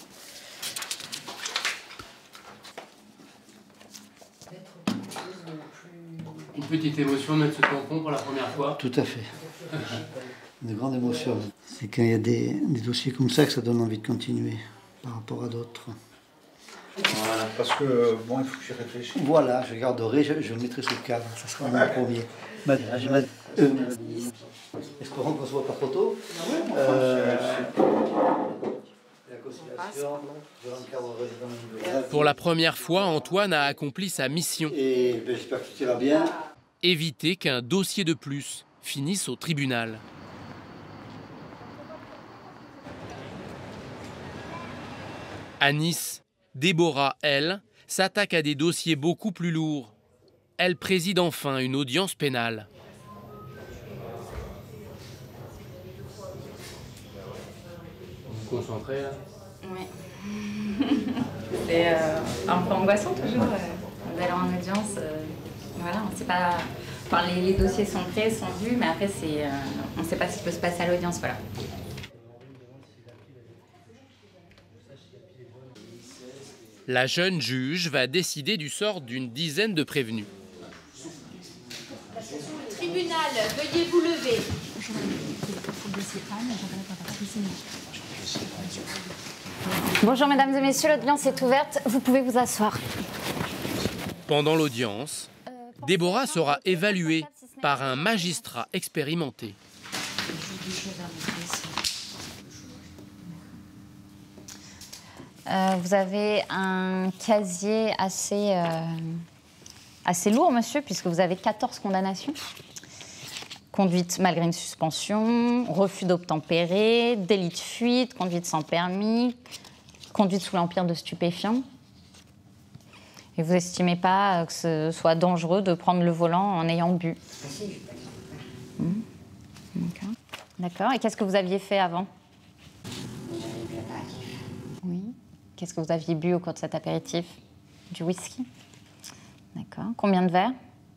Une petite émotion de mettre ce tampon pour la première fois. Tout à fait. Une grande émotion. C'est quand il y a des, des dossiers comme ça que ça donne envie de continuer par rapport à d'autres. Voilà, parce que bon, il faut que j'y réfléchisse. Voilà, je garderai, je, je le mettrai sous le cadre, ça sera mon premier. Madame, euh, espérons qu'on ne se voit pas trop tôt. Euh, Pour la première fois, Antoine a accompli sa mission. Et ben, j'espère que tout ira bien. Éviter qu'un dossier de plus finisse au tribunal. À Nice, Déborah, elle, s'attaque à des dossiers beaucoup plus lourds. Elle préside enfin une audience pénale. Vous vous concentrez là ? Oui. C'est euh, un peu angoissant toujours euh, d'aller en audience. Euh, voilà, on sait pas. Enfin, les, les dossiers sont prêts, sont vus, mais après, c'est, euh, on ne sait pas ce qui peut se passer à l'audience. Voilà. La jeune juge va décider du sort d'une dizaine de prévenus. Tribunal, veuillez vous lever. Bonjour mesdames et messieurs, l'audience est ouverte, vous pouvez vous asseoir. Pendant l'audience, Déborah sera évaluée par un magistrat expérimenté. Euh, vous avez un casier assez, euh, assez lourd, monsieur, puisque vous avez quatorze condamnations. Conduite malgré une suspension, refus d'obtempérer, délit de fuite, conduite sans permis, conduite sous l'empire de stupéfiants. Et vous n'estimez pas que ce soit dangereux de prendre le volant en ayant bu? Mmh. D'accord. D'accord. Et qu'est-ce que vous aviez fait avant? Oui. Qu'est-ce que vous aviez bu au cours de cet apéritif? Du whisky. D'accord. Combien de verres?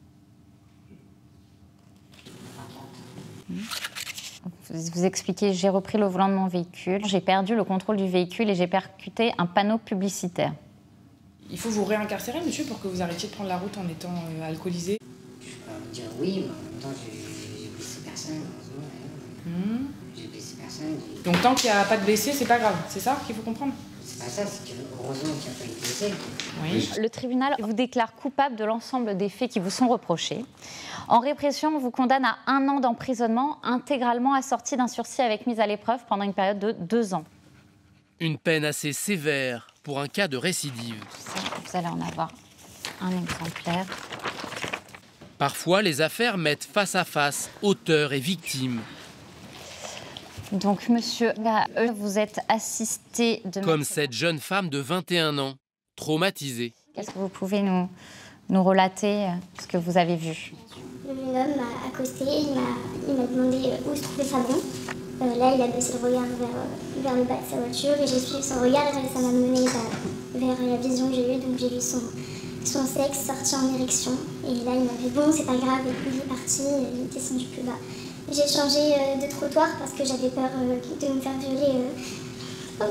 Vous, vous expliquez, j'ai repris le volant de mon véhicule, j'ai perdu le contrôle du véhicule et j'ai percuté un panneau publicitaire. Il faut vous réincarcérer, monsieur, pour que vous arrêtiez de prendre la route en étant euh, alcoolisé. Je peux pas vous dire oui, mais en même temps, j'ai blessé personne. Mmh. J'ai blessé personne. Donc tant qu'il n'y a pas de blessé, c'est pas grave. C'est ça qu'il faut comprendre? C'est pas ça, c'est que heureusement qu'il n'y a pas de blessé. Oui. Le tribunal vous déclare coupable de l'ensemble des faits qui vous sont reprochés. En répression, on vous condamne à un an d'emprisonnement intégralement assorti d'un sursis avec mise à l'épreuve pendant une période de deux ans. Une peine assez sévère pour un cas de récidive. Vous allez en avoir un exemplaire. Parfois, les affaires mettent face à face auteur et victime. Donc, monsieur, vous êtes assisté de... Comme cette jeune femme de vingt et un ans, traumatisée. Est-ce que vous pouvez nous, nous relater ce que vous avez vu? Le jeune homme m'a accosté, il m'a, il m'a demandé où se trouvait Fabron. Euh, là, il a baissé le regard vers, vers le bas de sa voiture et j'ai suivi son regard et ça m'a mené vers, vers la vision que j'ai eue. Donc j'ai vu son, son sexe sorti en érection. Et là, il m'a fait bon, c'est pas grave, et puis il est parti, et il est descendu plus bas. J'ai changé euh, de trottoir parce que j'avais peur euh, de me faire violer. Euh, euh,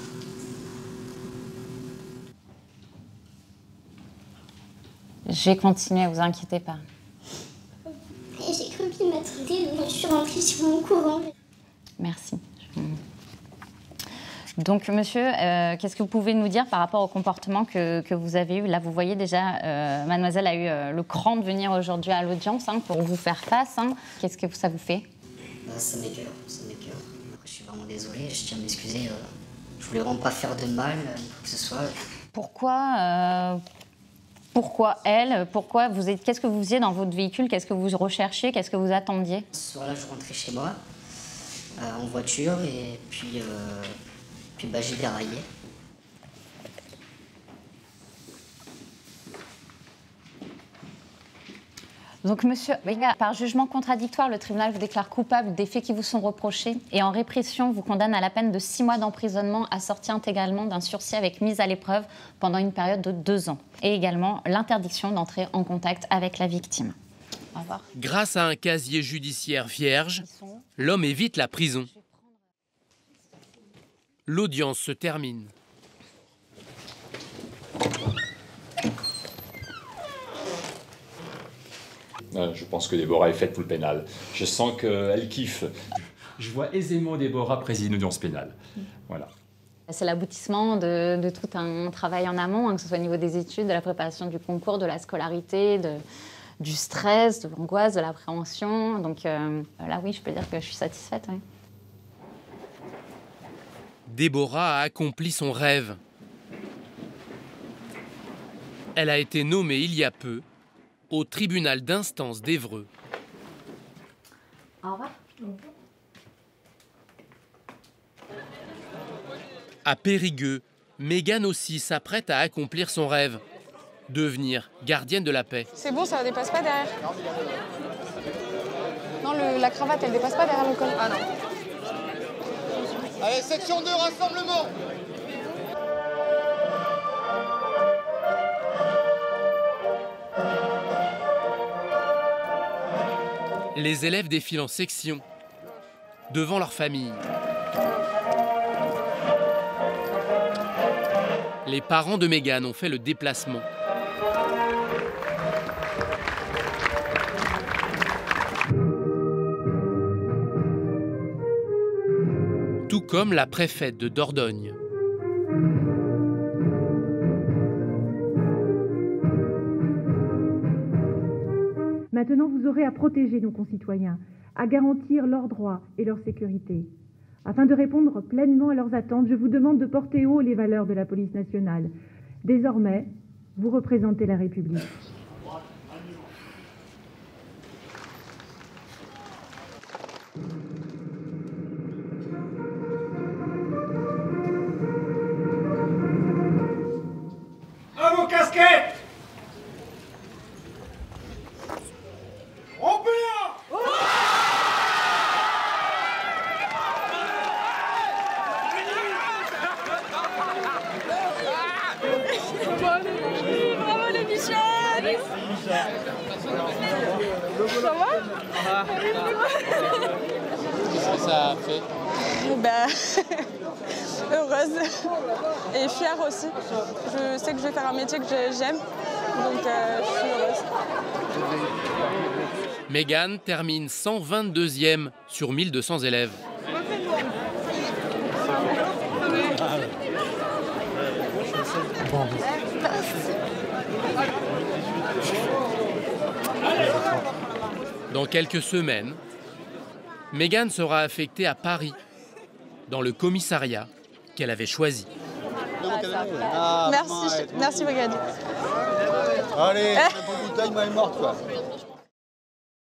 J'ai continué, vous inquiétez pas. Et j'ai cru qu'il m'a traité, donc je suis rentrée sur mon courant. Merci. Donc, monsieur, euh, qu'est-ce que vous pouvez nous dire par rapport au comportement que, que vous avez eu? Là, vous voyez déjà, euh, mademoiselle a eu euh, le cran de venir aujourd'hui à l'audience hein, pour vous faire face. Hein. Qu'est-ce que ça vous fait? Bah, ça m'écoeure, ça m'écoeure. Je suis vraiment désolée, je tiens à m'excuser. Euh, je voulais vraiment pas faire de mal, que ce soit. Pourquoi euh, Pourquoi elle? Pourquoi vous êtes? Qu'est-ce que vous faisiez dans votre véhicule? Qu'est-ce que vous recherchiez? Qu'est-ce que vous attendiez? Ce soir-là, je rentrais chez moi, euh, en voiture, et puis, euh, puis bah, j'ai déraillé. Donc, monsieur, par jugement contradictoire, le tribunal vous déclare coupable des faits qui vous sont reprochés et en répression vous condamne à la peine de six mois d'emprisonnement assorti intégralement d'un sursis avec mise à l'épreuve pendant une période de deux ans. Et également l'interdiction d'entrer en contact avec la victime. Au revoir. Grâce à un casier judiciaire vierge, l'homme évite la prison. L'audience se termine. Je pense que Déborah est faite pour le pénal. Je sens qu'elle kiffe. Je vois aisément Déborah présider une audience pénale. Voilà. C'est l'aboutissement de, de tout un travail en amont, hein, que ce soit au niveau des études, de la préparation du concours, de la scolarité, de, du stress, de l'angoisse, de l'appréhension. Donc euh, là, oui, je peux dire que je suis satisfaite. Oui. Déborah a accompli son rêve. Elle a été nommée il y a peu au tribunal d'instance d'Évreux. Au revoir. À Périgueux, Mégane aussi s'apprête à accomplir son rêve, devenir gardienne de la paix. C'est bon, ça ne dépasse pas derrière. Non, le, la cravate, elle ne dépasse pas derrière le col. Ah non. Allez, section deux, rassemblement. Les élèves défilent en section, devant leur famille. Les parents de Mégane ont fait le déplacement. Tout comme la préfète de Dordogne. Maintenant, vous aurez à protéger nos concitoyens, à garantir leurs droits et leur sécurité. Afin de répondre pleinement à leurs attentes, je vous demande de porter haut les valeurs de la police nationale. Désormais, vous représentez la République. À vos casquettes! Bravo les Michel! Ça va? Qu'est-ce que ça a fait? Ben, heureuse et fière aussi. Je sais que je vais faire un métier que j'aime, donc euh, je suis heureuse. Mégane termine cent vingt-deuxième sur mille deux cents élèves. Dans quelques semaines, Mégane sera affectée à Paris, dans le commissariat qu'elle avait choisi. Merci, merci brigadier. Allez, la bouteille, moi elle est morte quoi.